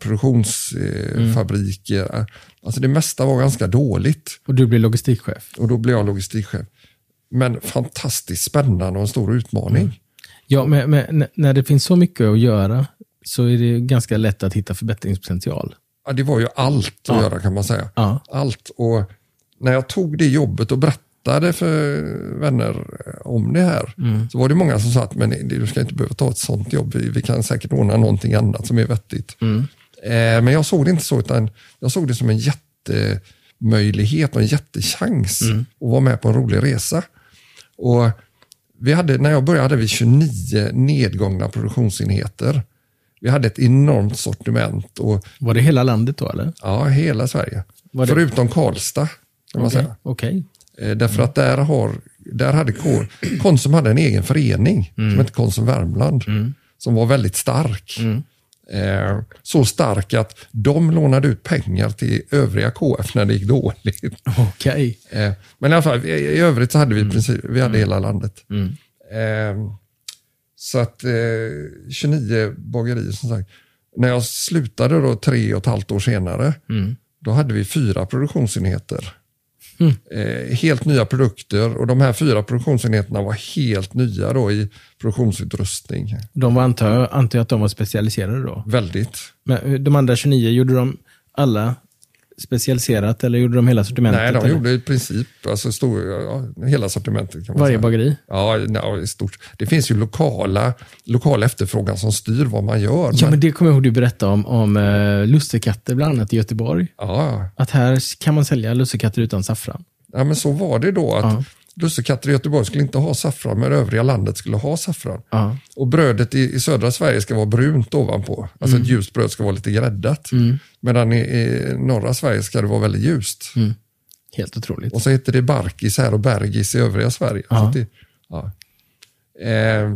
produktionsfabriker. Mm. Alltså det mesta var ganska dåligt. Och du blev logistikchef? Och då blev jag logistikchef. Men fantastiskt spännande och en stor utmaning. Mm. Ja, men, men när det finns så mycket att göra så är det ganska lätt att hitta förbättringspotential. Ja, det var ju allt att ja. göra kan man säga. Ja. Allt. Och när jag tog det jobbet och berättade för vänner om det här mm. så var det många som sa att men du ska inte behöva ta ett sånt jobb. Vi, vi kan säkert ordna någonting annat som är vettigt. Mm. Eh, men jag såg det inte så, utan jag såg det som en jättemöjlighet och en jättechans mm. att vara med på en rolig resa. Och vi hade, när jag började hade vi tjugonio nedgångna produktionsenheter. Vi hade ett enormt sortiment. Och, var det hela landet då eller? Ja, hela Sverige. Var det... Förutom Karlstad kan man okay. säga. Okay. Eh, därför mm. att där, har, där hade Konsum hade en egen förening mm. som hette Konsum Värmland. Mm. Som var väldigt stark. Mm. Eh, så stark att de lånade ut pengar till övriga K F när det gick dåligt. Okay. Eh, men i alla fall, i, i övrigt så hade vi, mm. princip, vi hade mm. hela landet. Mm. Eh, så att eh, tjugonio bagerier som sagt. När jag slutade då tre och ett halvt år senare, mm. då hade vi fyra produktionsenheter. Mm. Eh, helt nya produkter, och de här fyra produktionsenheterna var helt nya då i produktionsutrustning. De var antar, antar jag att de var specialiserade då? Väldigt. Men de andra tjugonio, gjorde de alla specialiserat eller gjorde de hela sortimentet? Nej, de eller? gjorde i princip alltså stor, ja, hela sortimentet. Kan man Varje säga. bageri? Ja, ja, i stort. Det finns ju lokala, lokal efterfrågan som styr vad man gör. Ja, men, men det kommer jag ihåg du berättade om, om uh, lussekatter bland annat i Göteborg. Ja. Att här kan man sälja lussekatter utan saffran. Ja, men så var det då att ja. lussekatter i Göteborg skulle inte ha saffran, men övriga landet skulle ha saffran. Ja. Och brödet i, i södra Sverige ska vara brunt ovanpå. Alltså mm. ett ljust bröd ska vara lite gräddat. Mm. Medan i, i norra Sverige ska det vara väldigt ljust. Mm. Helt otroligt. Och så heter det barkis här och bergis i övriga Sverige. Ja. Så det, ja. eh,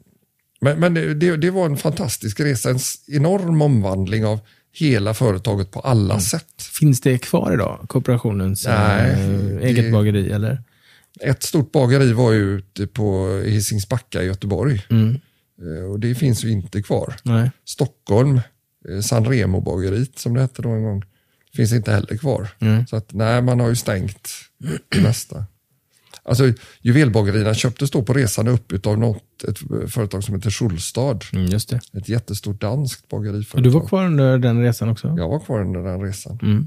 men men det, det, det var en fantastisk resa. En enorm omvandling av hela företaget på alla mm. sätt. Finns det kvar idag, kooperationens Nej, äh, eget det, bageri eller? Ett stort bageri var ju ute på Hisingsbacka i Göteborg. Mm. Och det finns ju inte kvar. Nej. Stockholm, Sanremo bageriet som det hette då en gång, finns inte heller kvar. Mm. Så att nej, man har ju stängt det mesta. Alltså juvelbagerierna köptes då på resan upp av något, ett företag som heter Schulstad. Mm, just det. Ett jättestort danskt bageriföretag. Och du var kvar under den resan också? Jag var kvar under den resan. Mm.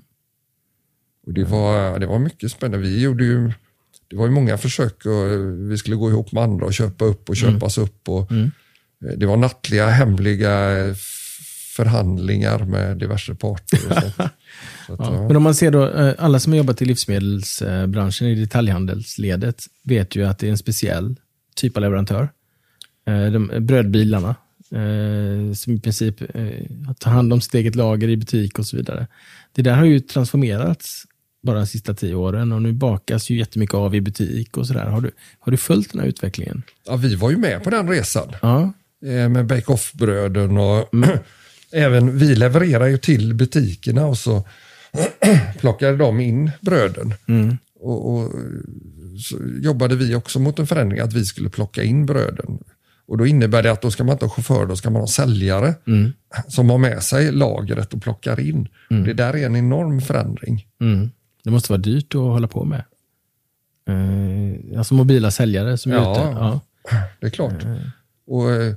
Och det var, det var mycket spännande. Vi gjorde ju, det var ju många försök och vi skulle gå ihop med andra och köpa upp och köpas mm. upp. Och mm. Det var nattliga, hemliga förhandlingar med diverse parter och sånt. Så att, Ja. ja. Men om man ser då, alla som har jobbat i livsmedelsbranschen i detaljhandelsledet vet ju att det är en speciell typ av leverantör. De brödbilarna som i princip tar hand om sitt eget lager i butik och så vidare. Det där har ju transformerats bara de sista tio åren och nu bakas ju jättemycket av i butik och sådär. Har du, har du följt den här utvecklingen? Ja, vi var ju med på den resan. Ja. Med bake-off-bröden och Mm. även vi levererar ju till butikerna och så plockade de in bröden. Mm. Och, och så jobbade vi också mot en förändring att vi skulle plocka in bröden. Och då innebär det att då ska man inte ha chaufför, då ska man ha säljare Mm. som har med sig lagret och plockar in. Mm. Det där är en enorm förändring. Mm. Det måste vara dyrt att hålla på med. Eh, alltså mobila säljare som är Ja. ute. Ja. Det är klart. Och eh,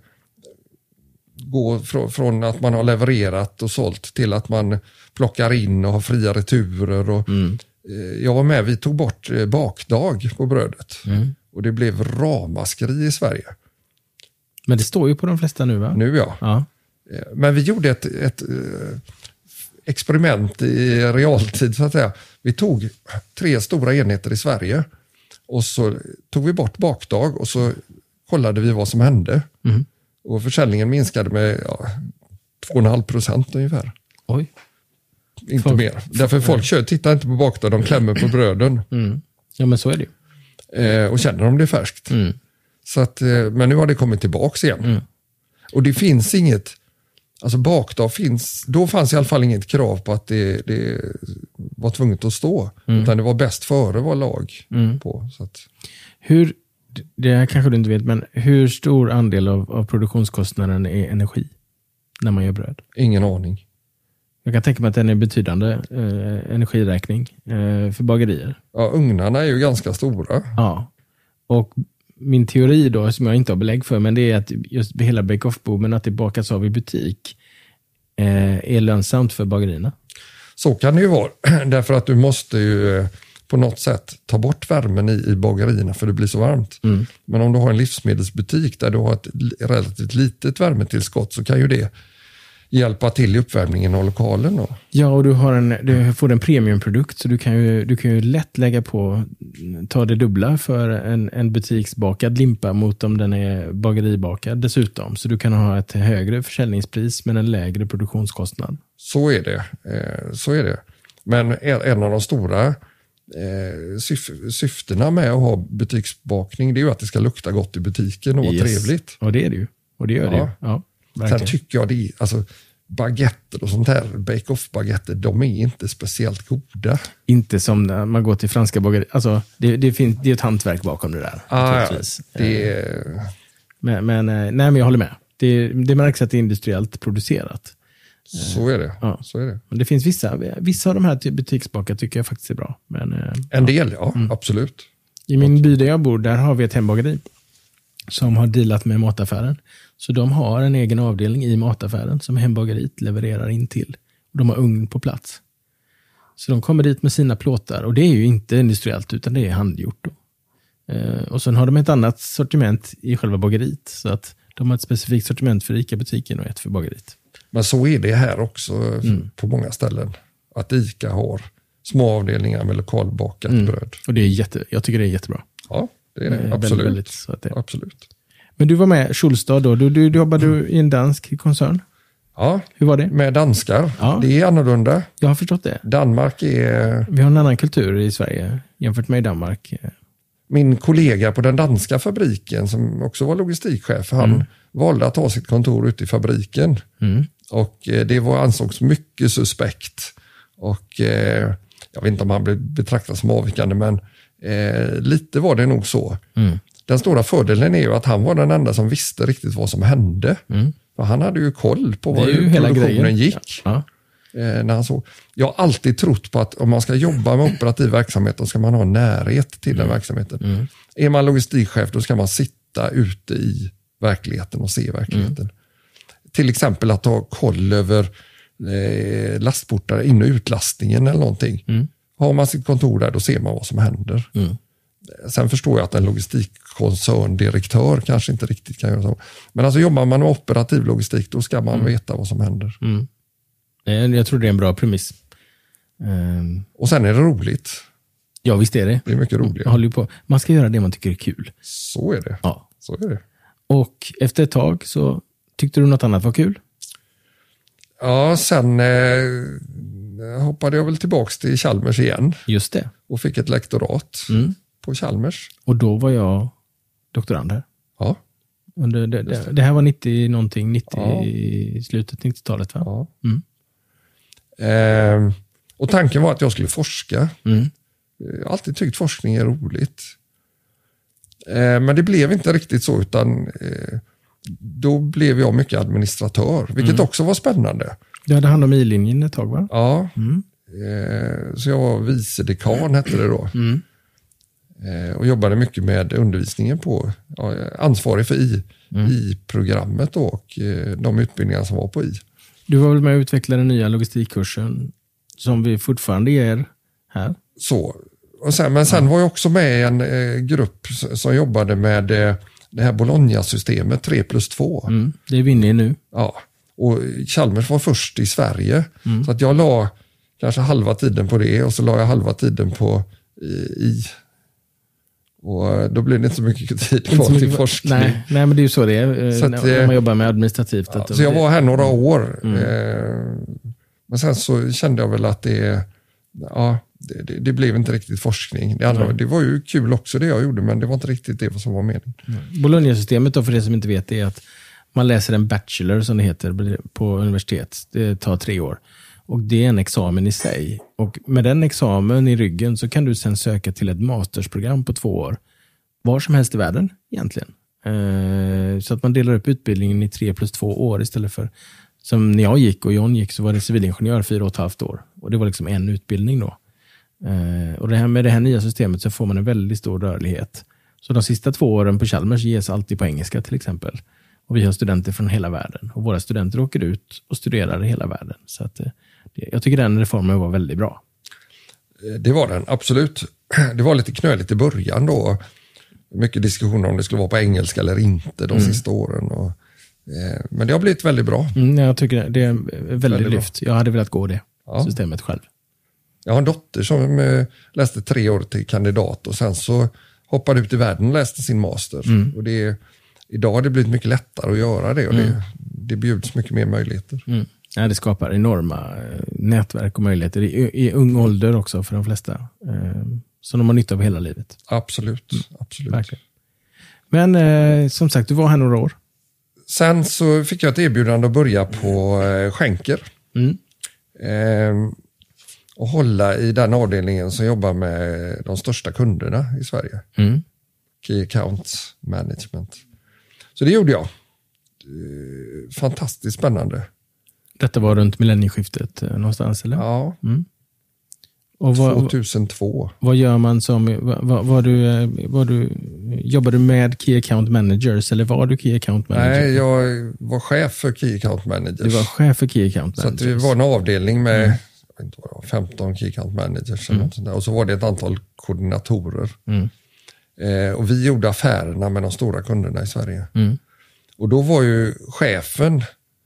gå från, från att man har levererat och sålt till att man plockar in och har fria returer. Och, Mm. eh, jag var med, vi tog bort eh, bakdag på brödet. Mm. Och det blev ramaskri i Sverige. Men det står ju på de flesta nu, va? Nu ja. Ja. Eh, Men vi gjorde ett, ett eh, experiment i realtid så att säga. Vi tog tre stora enheter i Sverige och så tog vi bort bakdag och så kollade vi vad som hände. Mm. Och försäljningen minskade med ja, två komma fem procent ungefär. Oj. Inte Folk- mer. Därför folk kör, tittar inte på bakdag, de klämmer på bröden. Mm. Ja, men så är det ju. Eh, och känner om det är färskt. Mm. Så att, eh, men nu har det kommit tillbaks igen. Mm. Och det finns inget, alltså bakdag finns, då fanns i alla fall inget krav på att det, det var tvunget att stå. Mm. Utan det var bäst före var lag Mm. på. Så att, Hur, det här kanske du inte vet, men hur stor andel av, av produktionskostnaden är energi när man gör bröd? ingen aning. Jag kan tänka mig att den är betydande eh, energiräkning eh, för bagerier. Ja, ugnarna är ju ganska stora. Ja. Och min teori då, som jag inte har belägg för, men det är att just hela bake-off-boomen, att det bakas av i butik, eh, är lönsamt för bagerierna. Så kan det ju vara. Därför att du måste ju eh, på något sätt ta bort värmen i, i bagerierna för det blir så varmt. Mm. Men om du har en livsmedelsbutik där du har ett li- relativt litet värmetillskott så kan ju det hjälpa till i uppvärmningen av lokalen. Då. Ja, och du, har en, du får en premiumprodukt, så du kan ju, du kan ju lätt lägga på, ta det dubbla för en, en butiksbakad limpa mot om den är bageribakad dessutom. Så du kan ha ett högre försäljningspris men en lägre produktionskostnad. Så är det. Eh, så är det. Men en, en av de stora eh, syf- syftena med att ha butiksbakning det är ju att det ska lukta gott i butiken och vara Yes. trevligt. Och det är det ju. Och det gör det Ja. ju. Ja, Sen verkligen. tycker jag det är, alltså baguetter och sånt här, bake-off-baguetter, de är inte speciellt goda. Inte som när man går till franska bagerier. Alltså, det, det, finns, det är ett hantverk bakom det där. Ah, ja. naturligtvis. Det är, Men, men, eh, nej, men jag håller med. Det, det märks att det är industriellt producerat. så är det. Ja. Så är det. Men det finns vissa, vissa av de här butiksbakade tycker jag faktiskt är bra. Men, eh, En del, ja, absolut. i min by där jag bor, där har vi ett hembageri som har dealat med mataffären. Så de har en egen avdelning i mataffären som hembageriet levererar in till. Och de har ugn på plats. Så de kommer dit med sina plåtar. Och det är ju inte industriellt utan det är handgjort. Då. Eh, och sen har de ett annat sortiment i själva bageriet. Så att de har ett specifikt sortiment för ICA-butiken och ett för bageriet. Men så är det här också Mm. på många ställen. Att ICA har små avdelningar med lokalbakat Mm. bröd. Och det är jätte, jag tycker det är jättebra. Ja, det är det. Eh, Absolut. Väldigt, väldigt, så att det. Absolut. Men du var med Schulstad då. Du, du, du jobbade du i en dansk koncern. Ja, Hur var det? med danskar. Ja. Det är annorlunda. Jag har förstått det. Danmark är... Vi har en annan kultur i Sverige jämfört med i Danmark. Min kollega på den danska fabriken som också var logistikchef, han Mm. valde att ha sitt kontor ute i fabriken. Mm. Och eh, det var, ansågs mycket suspekt. Och eh, jag vet inte om han blev betraktad som avvikande, men eh, lite var det nog så. Mm. Den stora fördelen är ju att han var den enda som visste riktigt vad som hände. Mm. För han hade ju koll på Det är vad ju hur hela produktionen grejen. gick. Ja. Eh, när han såg. Jag har alltid trott på att om man ska jobba med operativ verksamhet då ska man ha närhet till den verksamheten. Mm. Är man logistikchef då ska man sitta ute i verkligheten och se verkligheten. Mm. Till exempel att ha koll över eh, lastportar in- och utlastningen eller någonting. Mm. Har man sitt kontor där då ser man vad som händer. Mm. Sen förstår jag att en logistikkoncerndirektör kanske inte riktigt kan göra så. Men alltså jobbar man med operativ logistik, då ska man mm. veta vad som händer. Mm. Jag tror det är en bra premiss. Um... Och sen är det roligt. Ja, visst är det. Det är mycket roligt. Jag håller på. Man ska göra det man tycker är kul. Så är det. Ja. Så är det. Och efter ett tag så tyckte du något annat var kul? Ja, sen eh, hoppade jag väl tillbaks till Chalmers igen. Just det. Och fick ett lektorat mm. på Chalmers. Och då var jag doktorand här. Ja. Under det, det, det här var nittio någonting, nittio ja. I slutet nittiotalet va? Ja. Mm. Eh, och tanken var att jag skulle forska. Mm. Jag har alltid tyckt forskning är roligt. Eh, men det blev inte riktigt så, utan eh, då blev jag mycket administratör, vilket mm. också var spännande. Du hade hand om I-linjen ett tag va? Ja, mm. eh, så jag var vicedekan hette det då. Mm. Eh, och jobbade mycket med undervisningen på, ja, ansvarig för I, mm. I-programmet då, och eh, de utbildningar som var på I. Du var väl med och utvecklade den nya logistikkursen som vi fortfarande ger här? Så. Och sen, men sen ja. var jag också med i en eh, grupp som jobbade med eh, det här Bologna-systemet tre plus två. Mm, det är vi inne i nu. Ja, och Chalmers var först i Sverige. Mm. Så att jag la kanske halva tiden på det och så la jag halva tiden på i. i. Och då blir det inte så mycket tid kvar till mycket, forskning. Nej, nej, men det är ju så det är så när, att, när man jobbar med administrativt. Ja, att så jag det, var här några år. Mm. Eh, men sen så kände jag väl att det, ja, det, det, det blev inte riktigt forskning. Det, andra, det var ju kul också det jag gjorde, men det var inte riktigt det som var meningen. Mm. Bologna-systemet då, för det som inte vet, är att man läser en bachelor som det heter på universitet. Det tar tre år. Och det är en examen i sig. Och med den examen i ryggen så kan du sen söka till ett mastersprogram på två år. Var som helst i världen egentligen. Eh, så att man delar upp utbildningen i tre plus två år istället för, som när jag gick och John gick så var det civilingenjör fyra och ett halvt år. Och det var liksom en utbildning då. Eh, och det här, med det här nya systemet så får man en väldigt stor rörlighet. Så de sista två åren på Chalmers ges alltid på engelska till exempel. Och vi har studenter från hela världen. Och våra studenter åker ut och studerar i hela världen. Så att, eh, jag tycker den reformen var väldigt bra. Det var den, absolut. Det var lite knöligt i början då. Mycket diskussioner om det skulle vara på engelska eller inte de mm. sista åren. Och, eh, men det har blivit väldigt bra. Mm, jag tycker det är väldigt, väldigt lyft. Bra. Jag hade velat gå det ja. systemet själv. Jag har en dotter som eh, läste tre år till kandidat och sen så hoppade ut i världen och läste sin master. Mm. Och det, idag har det blivit mycket lättare att göra det och mm. det, det bjuds mycket mer möjligheter. Mm. Ja, det skapar enorma nätverk och möjligheter i, i ung ålder också för de flesta. Eh, som de har nytta av hela livet. Absolut, mm. absolut. Verkligen. Men eh, som sagt, du var här några år. Sen så fick jag ett erbjudande att börja på eh, Schenker. Mm. Eh, och hålla i den avdelningen som jobbar med de största kunderna i Sverige. Mm. Key Account Management. Så det gjorde jag. Eh, fantastiskt spännande. Detta var runt millennieskiftet eh, någonstans, eller? Ja. Mm. Och vad, tjugohundratvå. Vad gör man som, vad, var du, var du, jobbar du med Key Account Managers eller var du Key Account Manager? Nej, jag var chef för Key Account Managers. Du var chef för Key Account Managers. Så att det var en avdelning med mm. jag vet inte vad det var, femton Key Account Managers eller mm. något sånt där. Och så var det ett antal koordinatorer. Mm. Eh, och vi gjorde affärerna med de stora kunderna i Sverige. Mm. Och då var ju chefen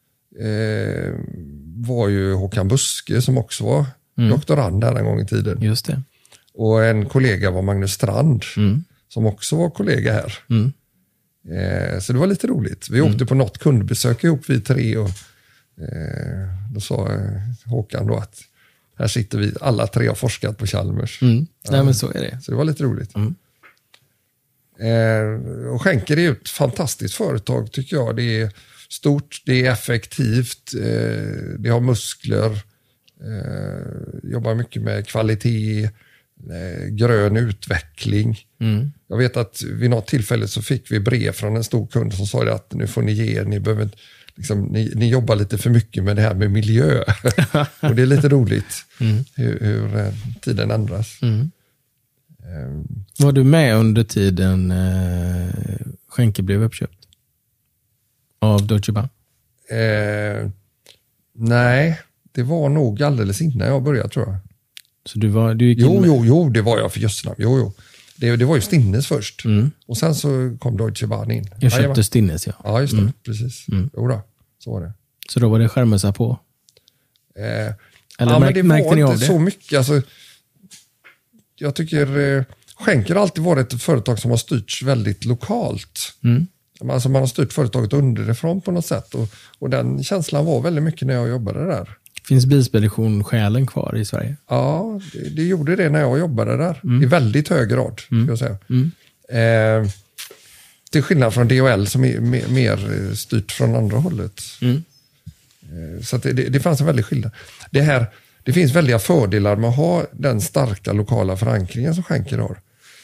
eh, var ju Håkan Buske som också var Mm. doktorand där en gång i tiden. Just det. Och en kollega var Magnus Strand mm. som också var kollega här. Mm. Eh, så det var lite roligt. Vi mm. åkte på något kundbesök ihop vi tre och eh, då sa eh, Håkan då att här sitter vi, alla tre har forskat på Chalmers. Mm. Ja, Nej, men så är det. Så det var lite roligt. Mm. Eh, och Schenker är ett fantastiskt företag tycker jag. Det är stort, det är effektivt, eh, det har muskler. Uh, jobbar mycket med kvalitet, uh, grön utveckling. Mm. Jag vet att vid något tillfälle så fick vi brev från en stor kund som sa att nu får ni ge er, ni, behöver, liksom, ni, ni jobbar lite för mycket med det här med miljö. Och det är lite roligt mm. hur, hur uh, tiden ändras. Mm. Um, Var du med under tiden uh, Schenker blev uppköpt? Av Deutsche Bank? Uh, nej. Det var nog alldeles innan jag började tror jag. Så du var, du gick jo, in med... jo, jo, det var jag för just nu. Jo, jo. Det, det var ju Stinnes först. Mm. Och sen så kom Deutsche Bahn in. Jag köpte Jajamän. Stinnes, ja. Ja, just det. Mm. Precis. Mm. Jo då, så var det. Så då var det skärmössa på? Eh, Eller ja, märk, men det märkte var ni inte av det? så mycket. Alltså, jag tycker eh, Schenker har alltid varit ett företag som har styrts väldigt lokalt. Mm. Alltså man har styrt företaget underifrån på något sätt. Och, och den känslan var väldigt mycket när jag jobbade där. Finns Bilspedition-själen kvar i Sverige? Ja, det, det gjorde det när jag jobbade där. Mm. I väldigt hög grad, Mm. ska jag säga. Mm. Eh, till skillnad från D H L som är mer, mer styrt från andra hållet. Mm. Eh, så att det, det, det fanns en väldig skillnad. Det, här, det finns väldiga fördelar med att ha den starka lokala förankringen som Schenker har.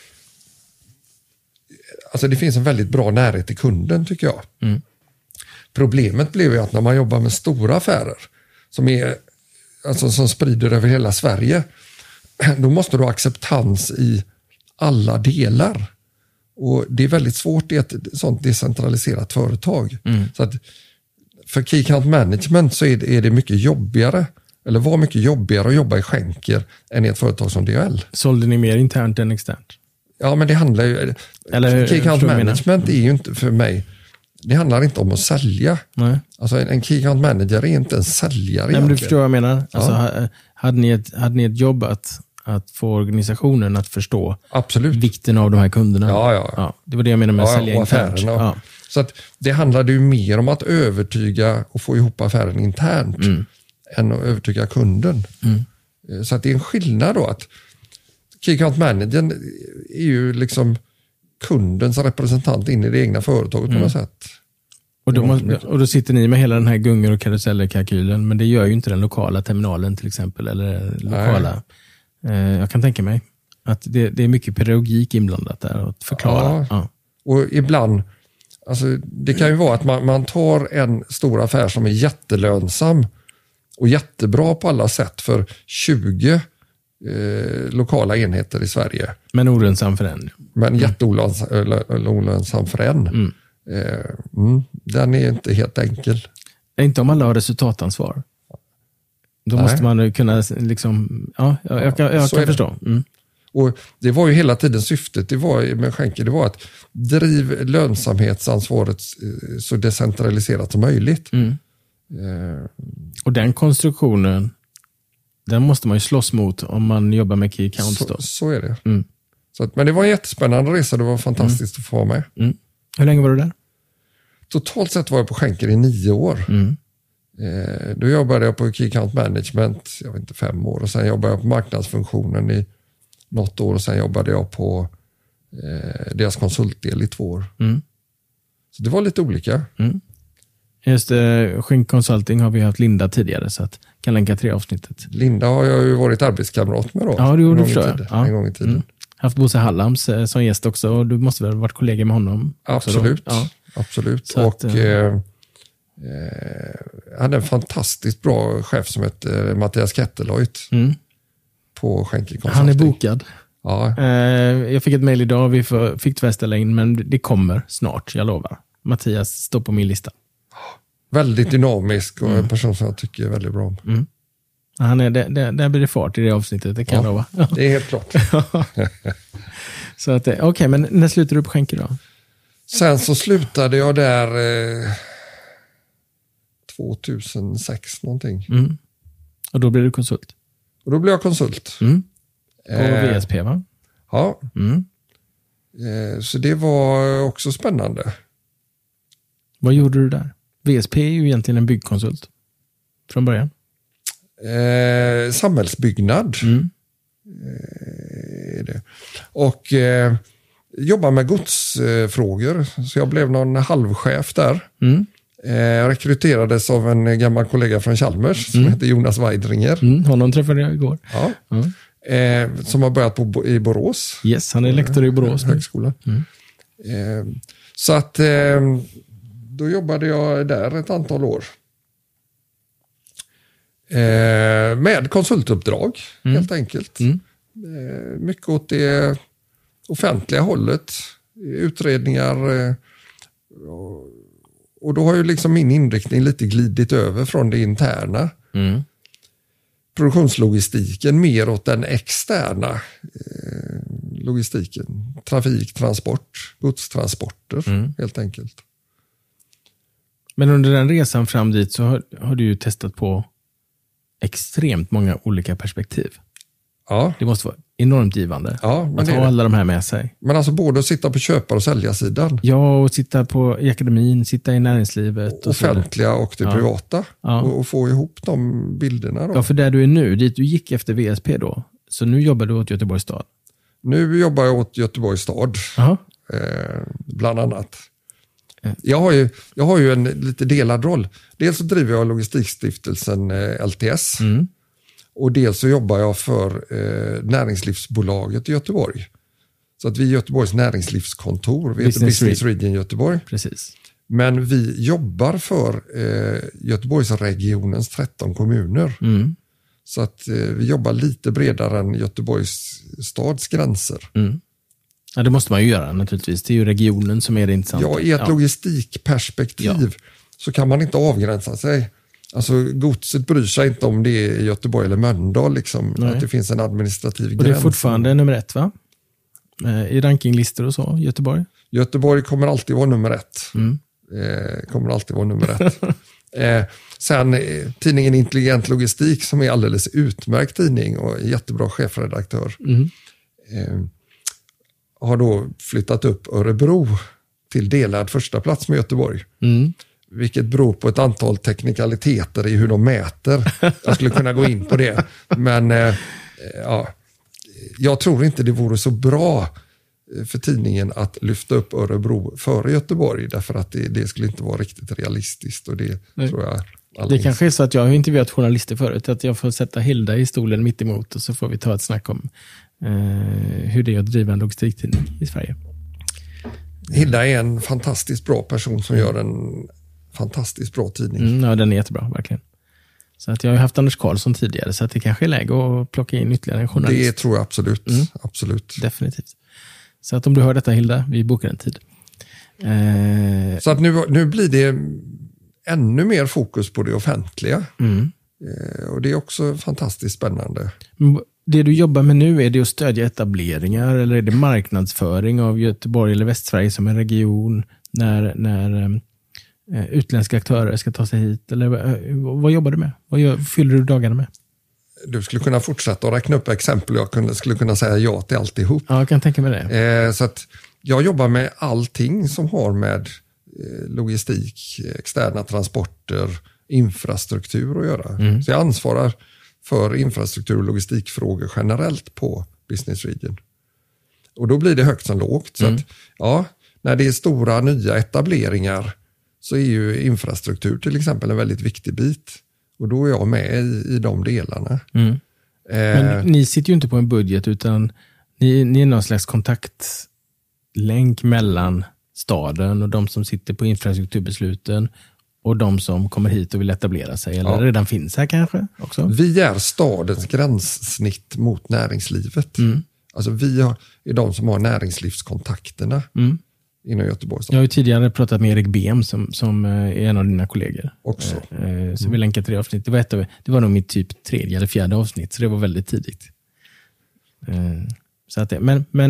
Alltså det finns en väldigt bra närhet till kunden, tycker jag. Mm. Problemet blev ju att när man jobbar med stora affärer som, är, alltså som sprider över hela Sverige, då måste du ha acceptans i alla delar. Och det är väldigt svårt i ett sånt decentraliserat företag. Mm. Så att för Key Account Management så är det, är det mycket jobbigare, eller var mycket jobbigare att jobba i Schenker än i ett företag som D H L. Sålde ni mer internt än externt? Ja, men det handlar ju... Eller, Key Account Management mm. är ju inte för mig... Det handlar inte om att sälja. Nej. Alltså en, en Key Account Manager är inte en säljare. Nej, men du förstår vad jag menar. Alltså, Ja. ha- hade, ni ett, hade ni ett jobb att, att få organisationen att förstå Absolut. vikten av de här kunderna? Ja, ja, ja. Det var det jag menade med att Ja, sälja och internt. affärerna. Ja. Så att det handlade ju mer om att övertyga och få ihop affären internt Mm. än att övertyga kunden. Mm. Så att det är en skillnad då att Key Account Managern är ju liksom kundens representant in i det egna företaget Mm. på något sätt. Och, då Det måste måste, bli- och då sitter ni med hela den här gungor och karuseller-kalkylen, men det gör ju inte den lokala terminalen till exempel. Eller lokala. Eh, jag kan tänka mig att det, det är mycket pedagogik inblandat där och att förklara. Ja. Ja. Och ibland, alltså det kan ju vara att man, man tar en stor affär som är jättelönsam och jättebra på alla sätt för tjugo eh, lokala enheter i Sverige. Men olönsam för en. Men mm. jätteolönsam eller olönsam för en. Mm. Eh, mm, den är inte helt enkel. Inte om alla har resultatansvar. Då Nej. måste man kunna, liksom, ja, jag, jag kan, jag Så kan är det. förstå. Mm. Och det var ju hela tiden syftet det var med Schenker, det var att driva lönsamhetsansvaret eh, så decentraliserat som möjligt. Mm. Eh, Och den konstruktionen, den måste man ju slåss mot om man jobbar med key accounts så, då. så är det. Mm. Så att, men det var en jättespännande resa, det var fantastiskt att få vara med. Mm. Hur länge var du där? Totalt sett var jag på Schenker i nio år. Mm. Eh, då jobbade jag på Key Account Management, jag vet inte, fem år. Och sen jobbade jag på marknadsfunktionen i något år. Och sen jobbade jag på eh, deras konsultdel i två år. Mm. Så det var lite olika. Mm. Just eh, Schenk Consulting har vi haft Linda tidigare, så att kan länka till avsnittet. Linda har jag ju varit arbetskamrat med då. Ja, det gjorde en du, gång i förstår jag. tiden, Ja. En gång i tiden. Mm. Haft Bosse Hallams eh, som gäst också, och du måste väl ha varit kollega med honom? också då? Absolut. Ja. Absolut. Så att, och eh, eh, hade en fantastiskt bra chef som hette Mattias Ketteloit Mm. på Schenker Consulting. Han är bokad. Ja, Eh, jag fick ett mejl idag, vi får, fick tyvärr ställa in, men det kommer snart, jag lovar. Mattias står på min lista. väldigt dynamisk och en person som jag tycker är väldigt bra om. Mm. Han är, det, det, där blir det fart i det avsnittet, det kan jag lova. Ja, det är helt klart. Så att, okej, okay, men när slutar du på Schenker då? Sen så slutade jag där eh, tvåtusensex någonting. Mm. Och då blir du konsult? Och då blev jag konsult. Mm. På Eh, V S P, va? Ja, Mm. eh, så det var också spännande. Vad gjorde du där? V S P är ju egentligen en byggkonsult från början. Eh, samhällsbyggnad Mm. eh, är det. Och eh, jobbar med godsfrågor. Så jag blev någon halvchef där. Mm. Eh, rekryterades av en gammal kollega från Chalmers som Mm. heter Jonas Weidringer. Mm. Honom träffade jag igår. Ja. Mm. Eh, som har börjat på, i Borås. Yes, han är lektor i Borås nu. Högskola. Mm. Eh, så att eh, då jobbade jag där ett antal år. Eh, med konsultuppdrag Mm. helt enkelt. Mm. Eh, mycket åt det offentliga hållet. Utredningar. Eh, och, och då har ju liksom min inriktning lite glidit över från det interna. Mm. Produktionslogistiken mer åt den externa. Eh, logistiken. Trafik, transport, godstransporter mm. helt enkelt. Men under den resan fram dit så har, har du ju testat på extremt många olika perspektiv. Ja. Det måste vara enormt givande ja, men att ha alla de här med sig. Men alltså både att sitta på köpar- och säljarsidan. Ja, och sitta på, i akademin, sitta i näringslivet. Och offentliga och det ja. privata. Ja. Och, och få ihop de bilderna. Då. Ja, för där du är nu, dit du gick efter V S P då. Så nu jobbar du åt Göteborgs stad. Nu jobbar jag åt Göteborgs stad. Aha. Eh, bland annat. Jag har, ju, jag har ju en lite delad roll. Dels så driver jag logistikstiftelsen eh, L T S. Mm. Och dels så jobbar jag för eh, näringslivsbolaget i Göteborg. Så att vi är Göteborgs näringslivskontor. Vi heter Business Region Göteborg. Precis. Men vi jobbar för eh, Göteborgsregionens tretton kommuner. Mm. Så att eh, vi jobbar lite bredare än Göteborgs stads gränser. Mm. Ja, det måste man ju göra naturligtvis. Det är ju regionen som är det intressanta. Ja, i ett ja. logistikperspektiv ja. så kan man inte avgränsa sig. Alltså godset bryr sig inte om det är i Göteborg eller Mölndal. Liksom, att det finns en administrativ gräns. Och det är fortfarande nummer ett, va? I rankinglistor och så, Göteborg? Göteborg kommer alltid vara nummer ett. Mm. Eh, kommer alltid vara nummer ett. eh, sen eh, tidningen Intelligent Logistik som är alldeles utmärkt tidning och jättebra chefredaktör. Mm. Eh, har då flyttat upp Örebro till delad första plats med Göteborg. Mm. Vilket beror på ett antal teknikaliteter i hur de mäter. Jag skulle kunna gå in på det. Men eh, ja, jag tror inte det vore så bra för tidningen att lyfta upp Örebro före Göteborg. Därför att det, det skulle inte vara riktigt realistiskt. Och det Nej. tror jag Det kanske är så att jag har intervjuat journalister förut. Att jag får sätta Hilda i stolen mitt emot och så får vi ta ett snack om eh, hur det är att driva en logistiktidning i Sverige. Hilda är en fantastiskt bra person som mm. gör en fantastiskt bra tidning. Mm, ja, den är jättebra, verkligen. Så att jag har haft Anders Karlsson tidigare så att det kanske är läge att plocka in ytterligare en journalist. Det tror jag absolut. Mm. absolut. Definitivt. Så att om du hör detta, Hilda, vi bokar en tid. Eh... Så att nu, nu blir det ännu mer fokus på det offentliga. Mm. Eh, och det är också fantastiskt spännande. Det du jobbar med nu, är det att stödja etableringar eller är det marknadsföring av Göteborg eller Västsverige som en region när, när eh, utländska aktörer ska ta sig hit? Eller eh, vad jobbar du med? Vad gör, fyller du dagarna med? Du skulle kunna fortsätta att räkna upp exempel. Jag kunde, skulle kunna säga ja till alltihop. Ja, jag kan tänka mig det. Eh, så att jag jobbar med allting som har med eh, logistik, externa transporter, infrastruktur att göra. Mm. Så jag ansvarar för infrastruktur och logistikfrågor generellt på Business Region. Och då blir det högt som lågt. Så mm. att, ja, när det är stora nya etableringar så är ju infrastruktur till exempel en väldigt viktig bit. Och då är jag med i, i de delarna. Mm. Eh, Men ni sitter ju inte på en budget utan ni, ni är någon slags kontaktlänk mellan staden och de som sitter på infrastrukturbesluten och de som kommer hit och vill etablera sig eller ja. redan finns här kanske också. Vi är stadens gränssnitt mot näringslivet. Mm. Alltså vi har, är de som har näringslivskontakterna mm. inom Göteborg. Jag har ju tidigare pratat med Erik Behm som, som är en av dina kollegor. Också. Eh, så mm. vi länkar till det avsnitt. Det var, ett av, det var nog mitt typ tredje eller fjärde avsnitt så det var väldigt tidigt. Eh, så att det, men men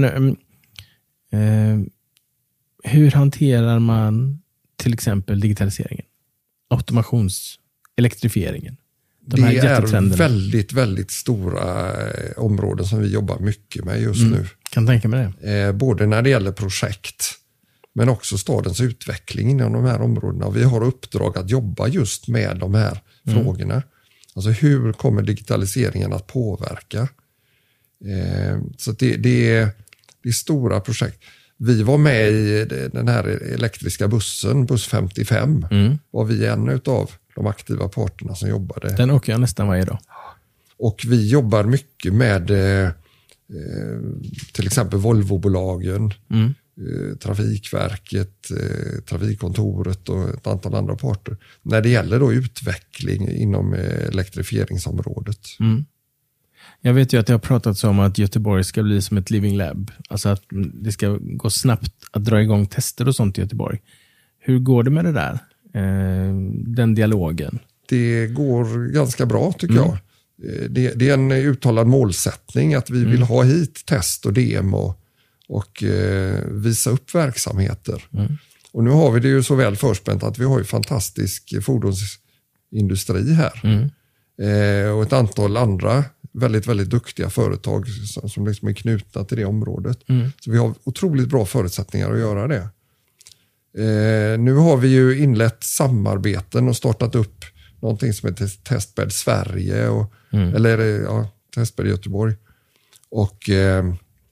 eh, hur hanterar man till exempel digitaliseringen? Automations, elektrifieringen. De det är väldigt, väldigt stora områden som vi jobbar mycket med just mm, nu. Kan tänka mig det. Eh, både när det gäller projekt men också stadens utveckling inom de här områdena. Vi har uppdrag att jobba just med de här mm. frågorna. Alltså hur kommer digitaliseringen att påverka? Eh, så det, det, är, det är stora projekt. Vi var med i den här elektriska bussen, buss femtiofem. Mm. Var vi en av de aktiva parterna som jobbade. Den åker jag nästan varje dag. Och vi jobbar mycket med eh, till exempel Volvobolagen, mm. eh, Trafikverket, eh, Trafikkontoret och ett antal andra parter. När det gäller då utveckling inom eh, elektrifieringsområdet. Mm. Jag vet ju att det har pratats om att Göteborg ska bli som ett living lab. Alltså att det ska gå snabbt att dra igång tester och sånt i Göteborg. Hur går det med det där? Eh, den dialogen? Det går ganska bra tycker mm. jag. Det, det är en uttalad målsättning att vi mm. vill ha hit test och demo och eh, visa upp verksamheter. Mm. Och nu har vi det ju så väl förspänt att vi har ju fantastisk fordonsindustri här. Mm. Eh, och ett antal andra väldigt, väldigt duktiga företag som, som liksom är knutna till det området. Mm. Så vi har otroligt bra förutsättningar att göra det. Eh, nu har vi ju inlett samarbeten och startat upp någonting som heter Testbädd Sverige och, Mm. eller ja, Testbädd Göteborg. Och eh,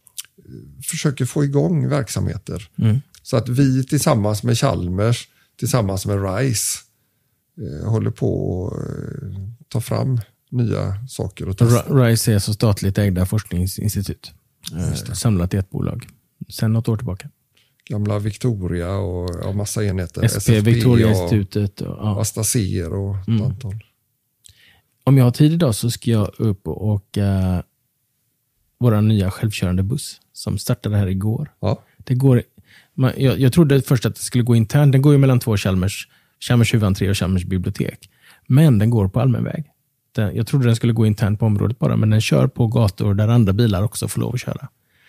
försöker få igång verksamheter. Mm. Så att vi tillsammans med Chalmers, tillsammans med RISE eh, håller på att eh, ta fram nya saker och testa. RISE är alltså statligt ägda forskningsinstitut. Eh, samlat i ett bolag. Sen något år tillbaka. Gamla Victoria och ja, massa enheter. S P, Victoria-institutet. Och, ja. Astacer och ett Mm. antal. Om jag har tid idag så ska jag upp och åka vår nya självkörande buss som startade här igår. Ja. Det går, man, jag, jag trodde först att det skulle gå internt. Den går ju mellan två Chalmers, Chalmers huvudentré och Chalmers bibliotek. Men den går på allmän väg. Den, jag trodde den skulle gå internt på området bara, men den kör på gator där andra bilar också får lov att köra.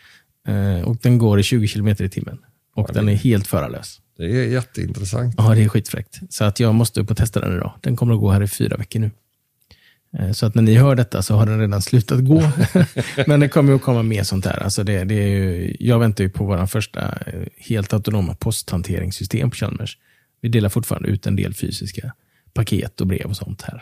Eh, och den går i tjugo kilometer i timmen. Och Ja, den det- är helt förarlös. Det är jätteintressant. Ja, det är skitfräckt. Så att jag måste upp och testa den idag. Den kommer att gå här i fyra veckor nu. Eh, Så att när ni hör detta så har den redan slutat gå. Men det kommer att komma mer sånt här. Alltså det, det är ju, jag väntar ju på vår första eh, helt autonoma posthanteringssystem på Chalmers. Vi delar fortfarande ut en del fysiska paket och brev och sånt här.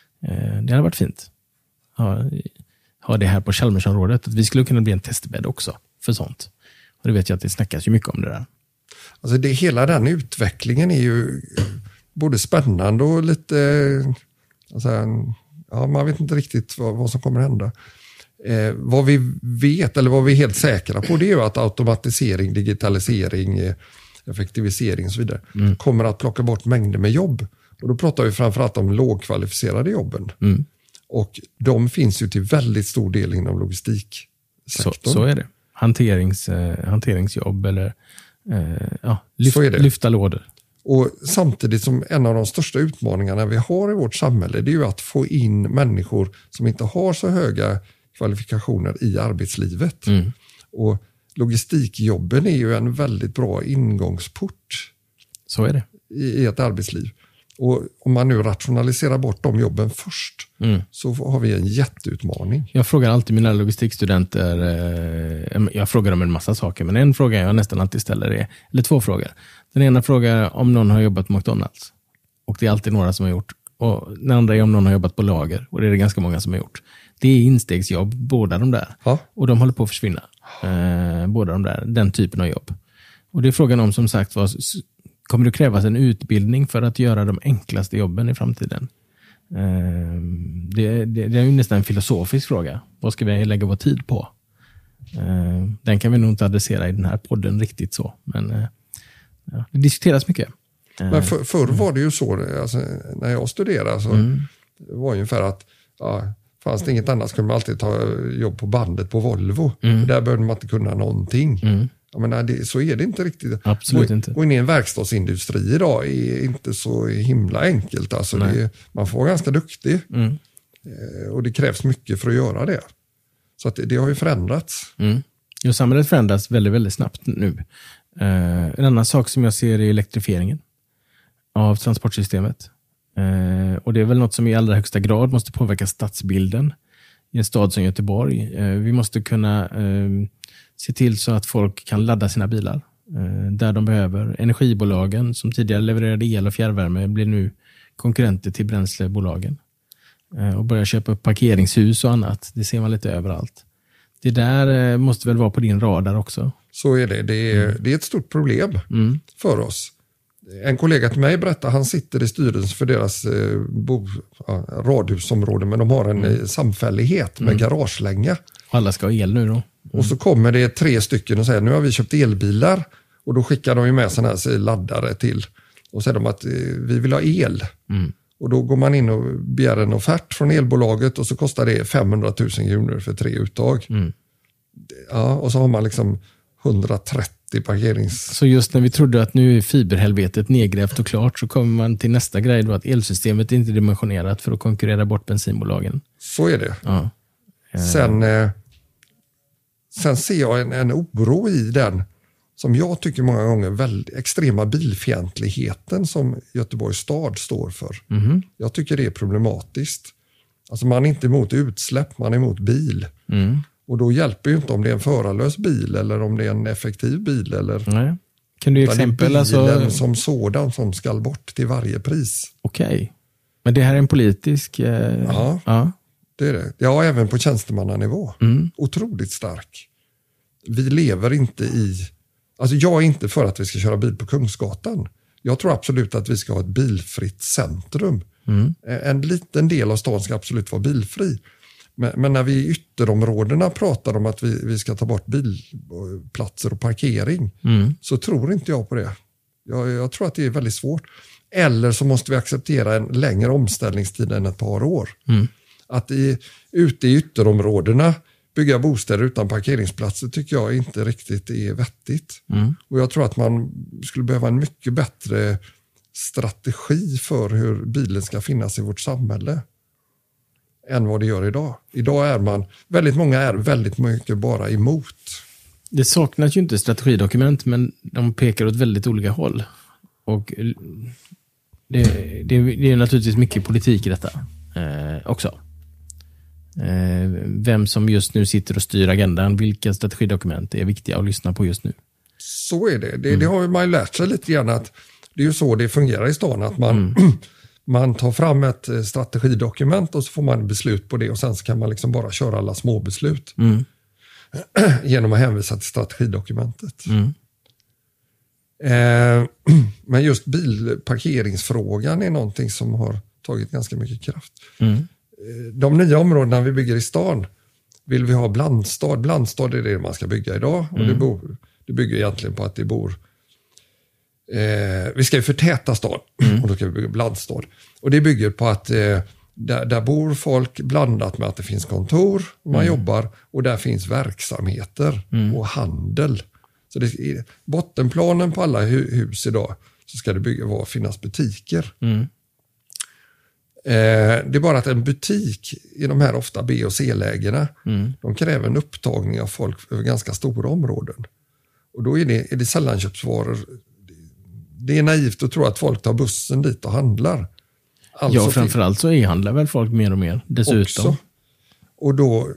Eh, Det hade varit fint. Ha, ha det här på Chalmersområdet. Att vi skulle kunna bli en testbädd också för sånt. Och det vet jag att det snackas ju mycket om det där. Alltså det, hela den utvecklingen är ju både spännande och lite... Alltså, ja, man vet inte riktigt vad, vad som kommer hända. Eh, vad vi vet, eller vad vi är helt säkra på, det är ju att automatisering, digitalisering, eh, effektivisering och så vidare Mm. kommer att plocka bort mängder med jobb. Och då pratar vi framförallt om lågkvalificerade jobben. Mm. Och de finns ju till väldigt stor del inom Så, logistiksektorn. så är det. Hanterings, eh, hanteringsjobb eller eh, ja, lyft, Så är det. lyfta lådor. Och samtidigt som en av de största utmaningarna vi har i vårt samhälle, det är ju att få in människor som inte har så höga kvalifikationer i arbetslivet. Mm. Och logistikjobben är ju en väldigt bra ingångsport Så är det. i, i ett arbetsliv. Och om man nu rationaliserar bort de jobben först, Mm. så har vi en jätteutmaning. Jag frågar alltid mina logistikstudenter, eh, jag frågar dem en massa saker, men en fråga jag nästan alltid ställer är, eller två frågor. Den ena frågar om någon har jobbat på McDonalds. Och det är alltid några som har gjort. Och den andra är om någon har jobbat på lager. Och det är det ganska många som har gjort. Det är instegsjobb, båda de där. Ja. Och de håller på att försvinna. Eh, båda de där, den typen av jobb. Och det är frågan om, som sagt, vad, kommer det krävas en utbildning för att göra de enklaste jobben i framtiden? Eh, det, det, det är ju nästan en filosofisk fråga. Vad ska vi lägga vår tid på? Eh, den kan vi nog inte adressera i den här podden riktigt så. Men eh, ja, det diskuteras mycket. Eh, Men för, förr var det ju så, alltså, när jag studerade så Mm. det var ungefär att ja, fanns det inget annat skulle man alltid ta jobb på bandet på Volvo. Mm. Där behövde man inte kunna någonting. Mm. Jag menar, det, så är det inte riktigt. Absolut gå, inte. Gå in i en verkstadsindustri idag är inte så himla enkelt. Alltså det, man får vara ganska duktig Mm. eh, och det krävs mycket för att göra det. Så att det, det har ju förändrats. Mm. Jo, samhället förändras väldigt, väldigt snabbt nu. Eh, en annan sak som jag ser är elektrifieringen av transportsystemet. Eh, och det är väl något som i allra högsta grad måste påverka stadsbilden i en stad som Göteborg. Eh, vi måste kunna eh, se till så att folk kan ladda sina bilar eh, där de behöver. Energibolagen som tidigare levererade el och fjärrvärme blir nu konkurrenter till bränslebolagen. Eh, och börjar köpa upp parkeringshus och annat. Det ser man lite överallt. Det där eh, måste väl vara på din radar också. Så är det. Det är, Mm. det är ett stort problem Mm. för oss. En kollega till mig berättade, han sitter i styrelsen för deras eh, bo, ja, radhusområde, men de har en mm. samfällighet med garagelänga. Och alla ska ha el nu då. Mm. Och så kommer det tre stycken och säger, nu har vi köpt elbilar. Och då skickar de ju med sådana här laddare till. Och säger de att eh, vi vill ha el. Mm. Och Och då går man in och begär en offert från elbolaget och så kostar det femhundratusen kronor för tre uttag. Mm. Ja, och så har man liksom hundratrettio parkerings... Så just när vi trodde att nu är fiberhelvetet nedgrävt och klart så kommer man till nästa grej då att elsystemet är inte dimensionerat för att konkurrera bort bensinbolagen. Så är det. Ja. Sen, eh, sen ser jag en, en oro i den som jag tycker många gånger väldigt extrema bilfientligheten som Göteborgs stad står för. Mm. Jag tycker det är problematiskt. Alltså man är inte emot utsläpp, man är emot bil. Mm. Och då hjälper ju inte om det är en förarlös bil eller om det är en effektiv bil. Eller, Nej. Kan du exempel? Det är bilen alltså... som sådan som ska bort till varje pris. Okej. Okay. Men det här är en politisk... Eh... Ja, ja, det är det. Ja, även på tjänstemannanivå. Mm. Otroligt stark. Vi lever inte i... Alltså jag är inte för att vi ska köra bil på Kungsgatan. Jag tror absolut att vi ska ha ett bilfritt centrum. Mm. En liten del av stan ska absolut vara bilfri. Men, men när vi i ytterområdena pratar om att vi, vi ska ta bort bilplatser och parkering mm. så tror inte jag på det. Jag, jag tror att det är väldigt svårt. Eller så måste vi acceptera en längre omställningstid än ett par år. Mm. Att i, ute i ytterområdena bygga bostäder utan parkeringsplatser tycker jag inte riktigt är vettigt. Mm. Och jag tror att man skulle behöva en mycket bättre strategi för hur bilen ska finnas i vårt samhälle än vad det gör idag. Idag är man, väldigt många är väldigt mycket bara emot. Det saknas ju inte strategidokument, men de pekar åt väldigt olika håll. Och det, det, det är naturligtvis mycket politik i detta eh, också. Eh, vem som just nu sitter och styr agendan, vilka strategidokument är viktiga att lyssna på just nu. Så är det. Det, mm. det har man ju lärt sig lite grann att det är ju så det fungerar i stan, att man, mm. man tar fram ett strategidokument och så får man beslut på det och sen så kan man liksom bara köra alla små beslut mm. genom att hänvisa till strategidokumentet. Mm. Eh, men just bilparkeringsfrågan är någonting som har tagit ganska mycket kraft. Mm. De nya områdena vi bygger i stan vill vi ha blandstad. Blandstad är det man ska bygga idag. Och mm. det, bor, det bygger egentligen på att det bor... Eh, vi ska ju förtäta stad mm. och då ska vi bygga blandstad. Och det bygger på att eh, där, där bor folk blandat med att det finns kontor, man mm. jobbar och där finns verksamheter mm. och handel. Så det är bottenplanen på alla hu- hus idag så ska det bygga, var, finnas butiker. Mm. Eh, det är bara att en butik i de här ofta B- och C-lägena mm. de kräver en upptagning av folk över ganska stora områden. Och då är det, är det sällanköpsvaror. Det är naivt att tro att folk tar bussen dit och handlar. Alltså ja, framförallt så e-handlar väl folk mer och mer dessutom. Också. Och då,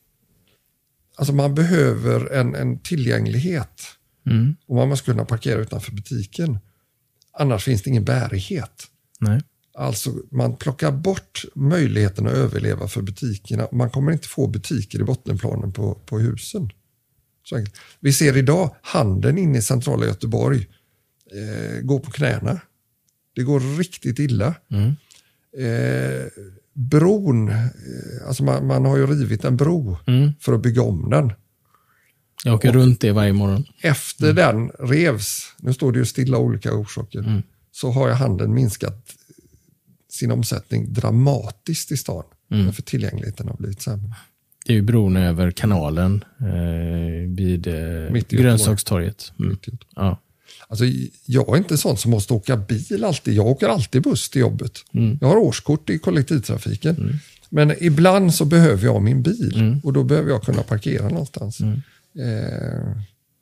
alltså man behöver en, en tillgänglighet. Mm. Och man måste kunna parkera utanför butiken. Annars finns det ingen bärighet. Nej. Alltså man plockar bort möjligheten att överleva för butikerna. Man kommer inte få butiker i bottenplanen på, på husen. Så enkelt. Vi ser idag handeln inne i centrala Göteborg eh, gå på knäna. Det går riktigt illa. Mm. Eh, bron, eh, alltså man, man har ju rivit en bro mm. för att bygga om den. Jag åker och runt det varje morgon. Efter mm. den revs, nu står det ju stilla av olika orsaker, mm. så har ju handeln minskat sin omsättning dramatiskt i stan. Mm. För tillgängligheten har blivit sämre. Det är ju bron över kanalen eh, vid eh, Grönsakstorget. Mm. Ja. Alltså, jag är inte sån som måste åka bil alltid. Jag åker alltid buss till jobbet. Mm. Jag har årskort i kollektivtrafiken. Mm. Men ibland så behöver jag min bil. Mm. Och då behöver jag kunna parkera någonstans. Mm. Eh,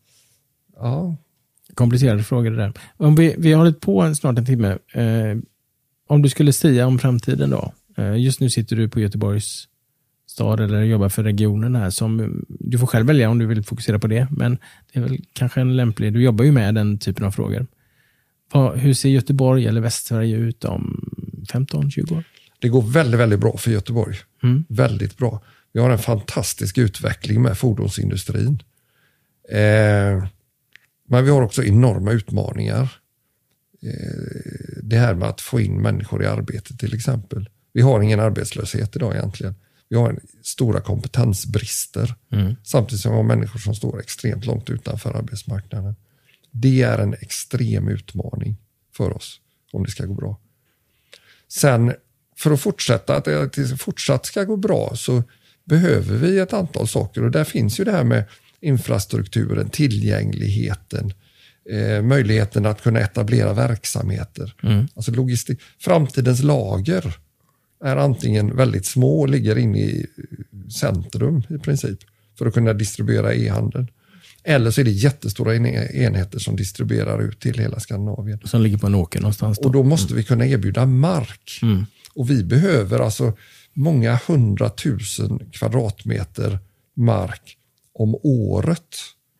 ja. Komplicerade frågor det där. Om vi, vi har hållit på en, snart en timme. Eh, om du skulle säga om framtiden då. Eh, just nu sitter du på Göteborgs stad eller jobbar för regionen här. Som, du får själv välja om du vill fokusera på det. Men det är väl kanske en lämplig... Du jobbar ju med den typen av frågor. Vad, hur ser Göteborg eller Västsverige ut om femton tjugo år? Det går väldigt, väldigt bra för Göteborg. Mm. Väldigt bra. Vi har en fantastisk utveckling med fordonsindustrin. Eh, men vi har också enorma utmaningar. Eh, det här med att få in människor i arbete till exempel. Vi har ingen arbetslöshet idag egentligen. Vi har en stora kompetensbrister. Mm. Samtidigt som vi har människor som står extremt långt utanför arbetsmarknaden. Det är en extrem utmaning för oss om det ska gå bra. Sen för att fortsätta att det fortsatt ska gå bra så behöver vi ett antal saker. Och där finns ju det här med infrastrukturen, tillgängligheten, eh, möjligheten att kunna etablera verksamheter. Mm. Alltså logistik. Framtidens lager är antingen väldigt små och ligger inne i centrum i princip. för att kunna distribuera e-handeln. Eller så är det jättestora enheter som distribuerar ut till hela Skandinavien. Som ligger på en åker någonstans. Då. Och då måste mm. vi kunna erbjuda mark. Mm. Och vi behöver alltså många hundratusen kvadratmeter mark om året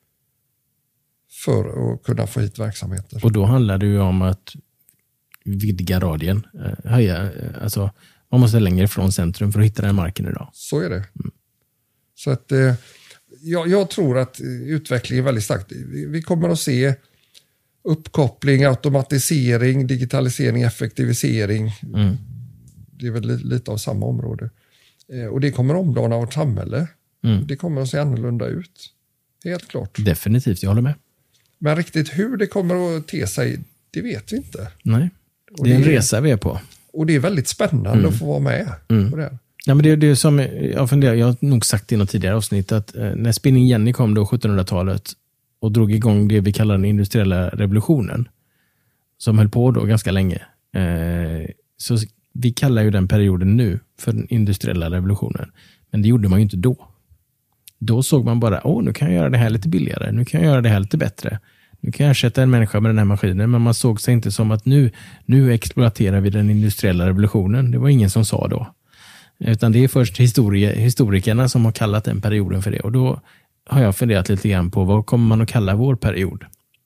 för att kunna få hit verksamheter. Och då handlar det ju om att vidga radien, höja, alltså man måste längre från centrum för att hitta den marken idag. Så är det. Mm. Så att eh, jag, jag tror att utvecklingen är väldigt stark. Vi, vi kommer att se uppkoppling, automatisering, digitalisering, effektivisering. Mm. Det är väl li, lite av samma område. Eh, och det kommer omdana vårt samhälle. Mm. Det kommer att se annorlunda ut. Helt klart. Definitivt, jag håller med. Men riktigt hur det kommer att te sig, det vet vi inte. Nej, det är en resa vi är på. Och det är väldigt spännande mm. att få vara med mm. på det. Ja, men det är det som jag funderar, jag har nog sagt i något tidigare avsnitt att eh, när Spinning Jenny kom då sjuttonhundratalet och drog igång det vi kallar den industriella revolutionen som höll på då ganska länge. Eh, så vi kallar ju den perioden nu för den industriella revolutionen. Men det gjorde man ju inte då. Då såg man bara, åh nu kan jag göra det här lite billigare, nu kan jag göra det här lite bättre. Nu kan jag ersätta en människa med den här maskinen, men man såg sig inte som att nu, nu exploaterar vi den industriella revolutionen. Det var ingen som sa då. Utan det är först historie, historikerna som har kallat den perioden för det. Och då har jag funderat lite grann på vad kommer man att kalla vår period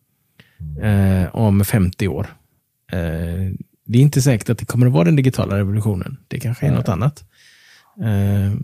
eh, om femtio år. Eh, det är inte säkert att det kommer att vara den digitala revolutionen. Det kanske är Nej. något annat. Eh,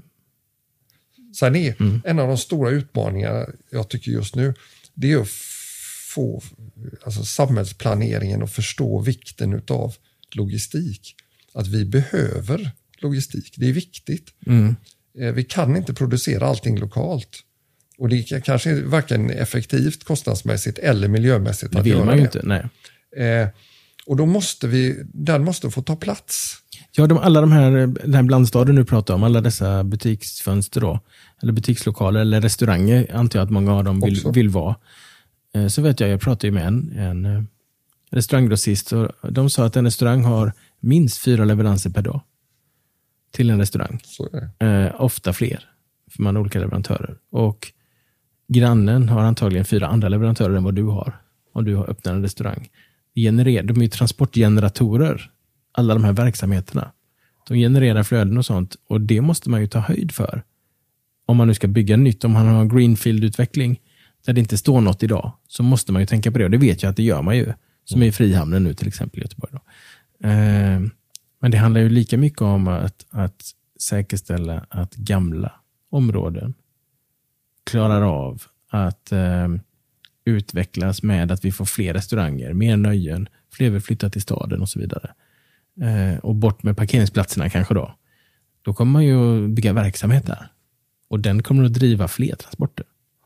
Sen är mm. en av de stora utmaningarna jag tycker just nu, det är att få alltså, samhällsplaneringen och förstå vikten av logistik. Att vi behöver logistik. Det är viktigt. Mm. Vi kan inte producera allting lokalt. Och det är kanske varken effektivt, kostnadsmässigt eller miljömässigt det att vill göra man ju det. Inte, nej. Eh, och då måste vi, den måste få ta plats. Ja, de, alla de här, den här blandstaden du pratar om, alla dessa butiksfönster då, eller butikslokaler eller restauranger, antar jag att många av dem vill, vill vara. Eh, så vet jag, jag pratade ju med en, en restauranggrossist och de sa att en restaurang har minst fyra leveranser per dag till en restaurang. Så är det. Eh, ofta fler, för man har olika leverantörer. Och grannen har antagligen fyra andra leverantörer än vad du har, om du har öppnat en restaurang. Generer, de är ju transportgeneratorer, alla de här verksamheterna. De genererar flöden och sånt, och det måste man ju ta höjd för. Om man nu ska bygga nytt, om man har en greenfield-utveckling där det inte står något idag, så måste man ju tänka på det. Och det vet jag att det gör man ju, som är i Frihamnen nu till exempel i Göteborg. Då. Eh, men det handlar ju lika mycket om att, att säkerställa att gamla områden klarar av att eh, utvecklas med att vi får fler restauranger, mer nöjen, fler vill flytta till staden och så vidare. Eh, och bort med parkeringsplatserna kanske då. Då kommer man ju bygga verksamhet där. Och den kommer att driva fler transporter.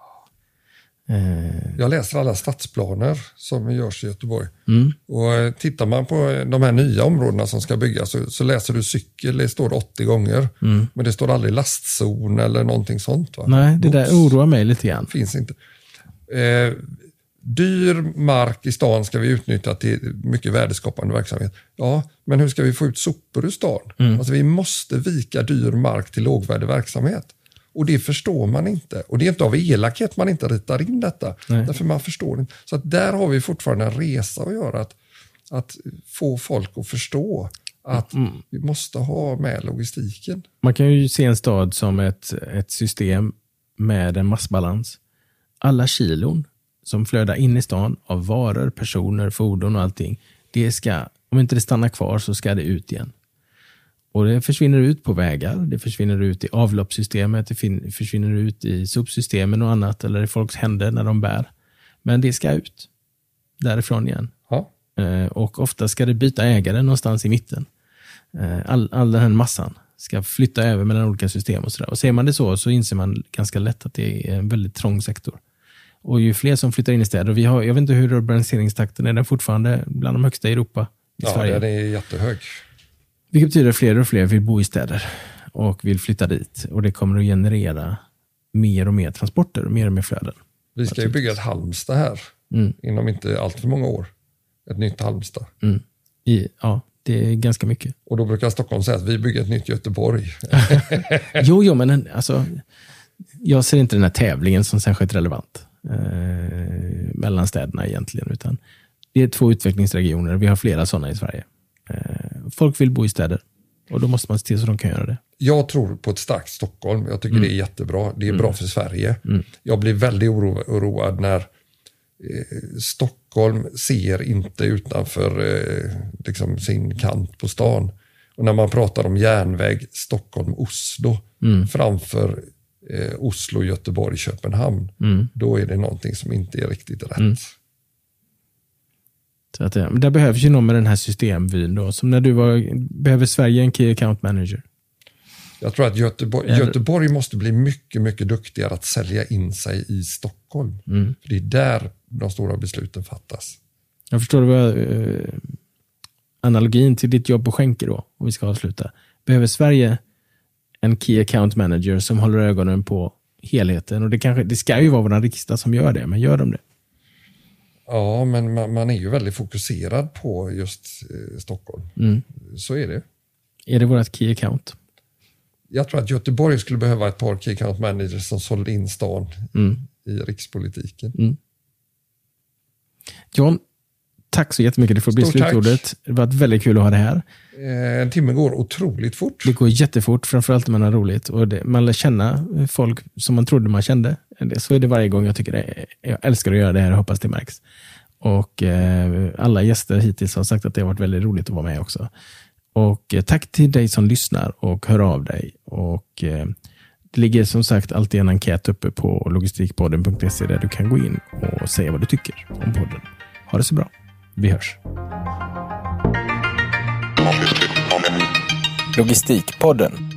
Eh. Jag läser alla stadsplaner som görs i Göteborg. Mm. Och tittar man på de här nya områdena som ska byggas så, så läser du cykel, det står åttio gånger. Mm. Men det står aldrig lastzon eller någonting sånt. Va? Nej, det där oroar mig lite grann. Finns inte. Eh, dyr mark i stan ska vi utnyttja till mycket värdeskapande verksamhet. Ja, men hur ska vi få ut sopor ur stan? Mm. Alltså vi måste vika dyr mark till lågvärdig verksamhet. Och det förstår man inte. Och det är inte av elakhet man inte ritar in detta. Nej. Därför man förstår inte. Så att där har vi fortfarande en resa att göra. Att, att få folk att förstå att mm. vi måste ha med logistiken. Man kan ju se en stad som ett, ett system med en massbalans. Alla kilon som flödar in i stan av varor, personer, fordon och allting. Det ska, om inte det stannar kvar så ska det ut igen. Och det försvinner ut på vägar, det försvinner ut i avloppssystemet, det fin- försvinner ut i sopsystemen och annat, eller i folks händer när de bär. Men det ska ut därifrån igen. Ja. Eh, och ofta ska det byta ägare någonstans i mitten. Eh, all, all den här massan ska flytta över mellan olika system och sådär. Och ser man det så, så inser man ganska lätt att det är en väldigt trång sektor. Och ju fler som flyttar in i städer, och vi har, jag vet inte hur urbaniseringstakten är, den fortfarande bland de högsta i Europa, i ja, Sverige. Ja, den är jättehög. Vilket betyder att fler och fler vill bo i städer och vill flytta dit. Och det kommer att generera mer och mer transporter och mer och mer flöden. Vi ska ju bygga ett Halmstad här mm. inom inte allt för många år. Ett nytt Halmstad. Mm. I, ja, det är ganska mycket. Och då brukar Stockholm säga att vi bygger ett nytt Göteborg. jo, jo, men en, alltså, jag ser inte den här tävlingen som särskilt relevant eh, mellan städerna egentligen, utan det är två utvecklingsregioner. Vi har flera sådana i Sverige. Eh, folk vill bo i städer och då måste man se till så de kan göra det. Jag tror på ett starkt Stockholm. Jag tycker mm. det är jättebra. Det är mm. bra för Sverige. Mm. Jag blir väldigt oro- oroad när eh, Stockholm ser inte utanför eh, liksom sin kant på stan. Och när man pratar om järnväg Stockholm-Oslo mm. framför eh, Oslo-Göteborg-Köpenhamn, mm. då är det någonting som inte är riktigt rätt. Mm. Så att, där behövs ju någon med den här systemvyn då. Som när du var, behöver Sverige en Key Account Manager? Jag tror att Göteborg, Göteborg måste bli mycket, mycket duktigare att sälja in sig i Stockholm. Mm. För det är där de stora besluten fattas. Jag förstår vad eh, analogin till ditt jobb på Schenker då, om vi ska avsluta. Behöver Sverige en Key Account Manager som håller ögonen på helheten? Och det, kanske, det ska ju vara vår riksdag som gör det, men gör de det? Ja, men man, man är ju väldigt fokuserad på just eh, Stockholm. Mm. Så är det. Är det vårt Key Account? Jag tror att Göteborg skulle behöva ett par Key Account Managers som sålde in stan mm. i rikspolitiken. Mm. John, tack så jättemycket. Det får bli slutordet. Det var väldigt kul att ha det här. Eh, en timme går otroligt fort. Det går jättefort, framförallt när man har roligt. Och det, man lär känna folk som man trodde man kände. Så är det varje gång. Jag tycker det, jag älskar att göra det här och hoppas det märks. Och eh, alla gäster hittills har sagt att det har varit väldigt roligt att vara med också. Och eh, tack till dig som lyssnar och hör av dig. Och eh, det ligger som sagt alltid en enkät uppe på logistikpodden punkt se där du kan gå in och säga vad du tycker om podden. Ha det så bra. Vi hörs. Logistikpodden.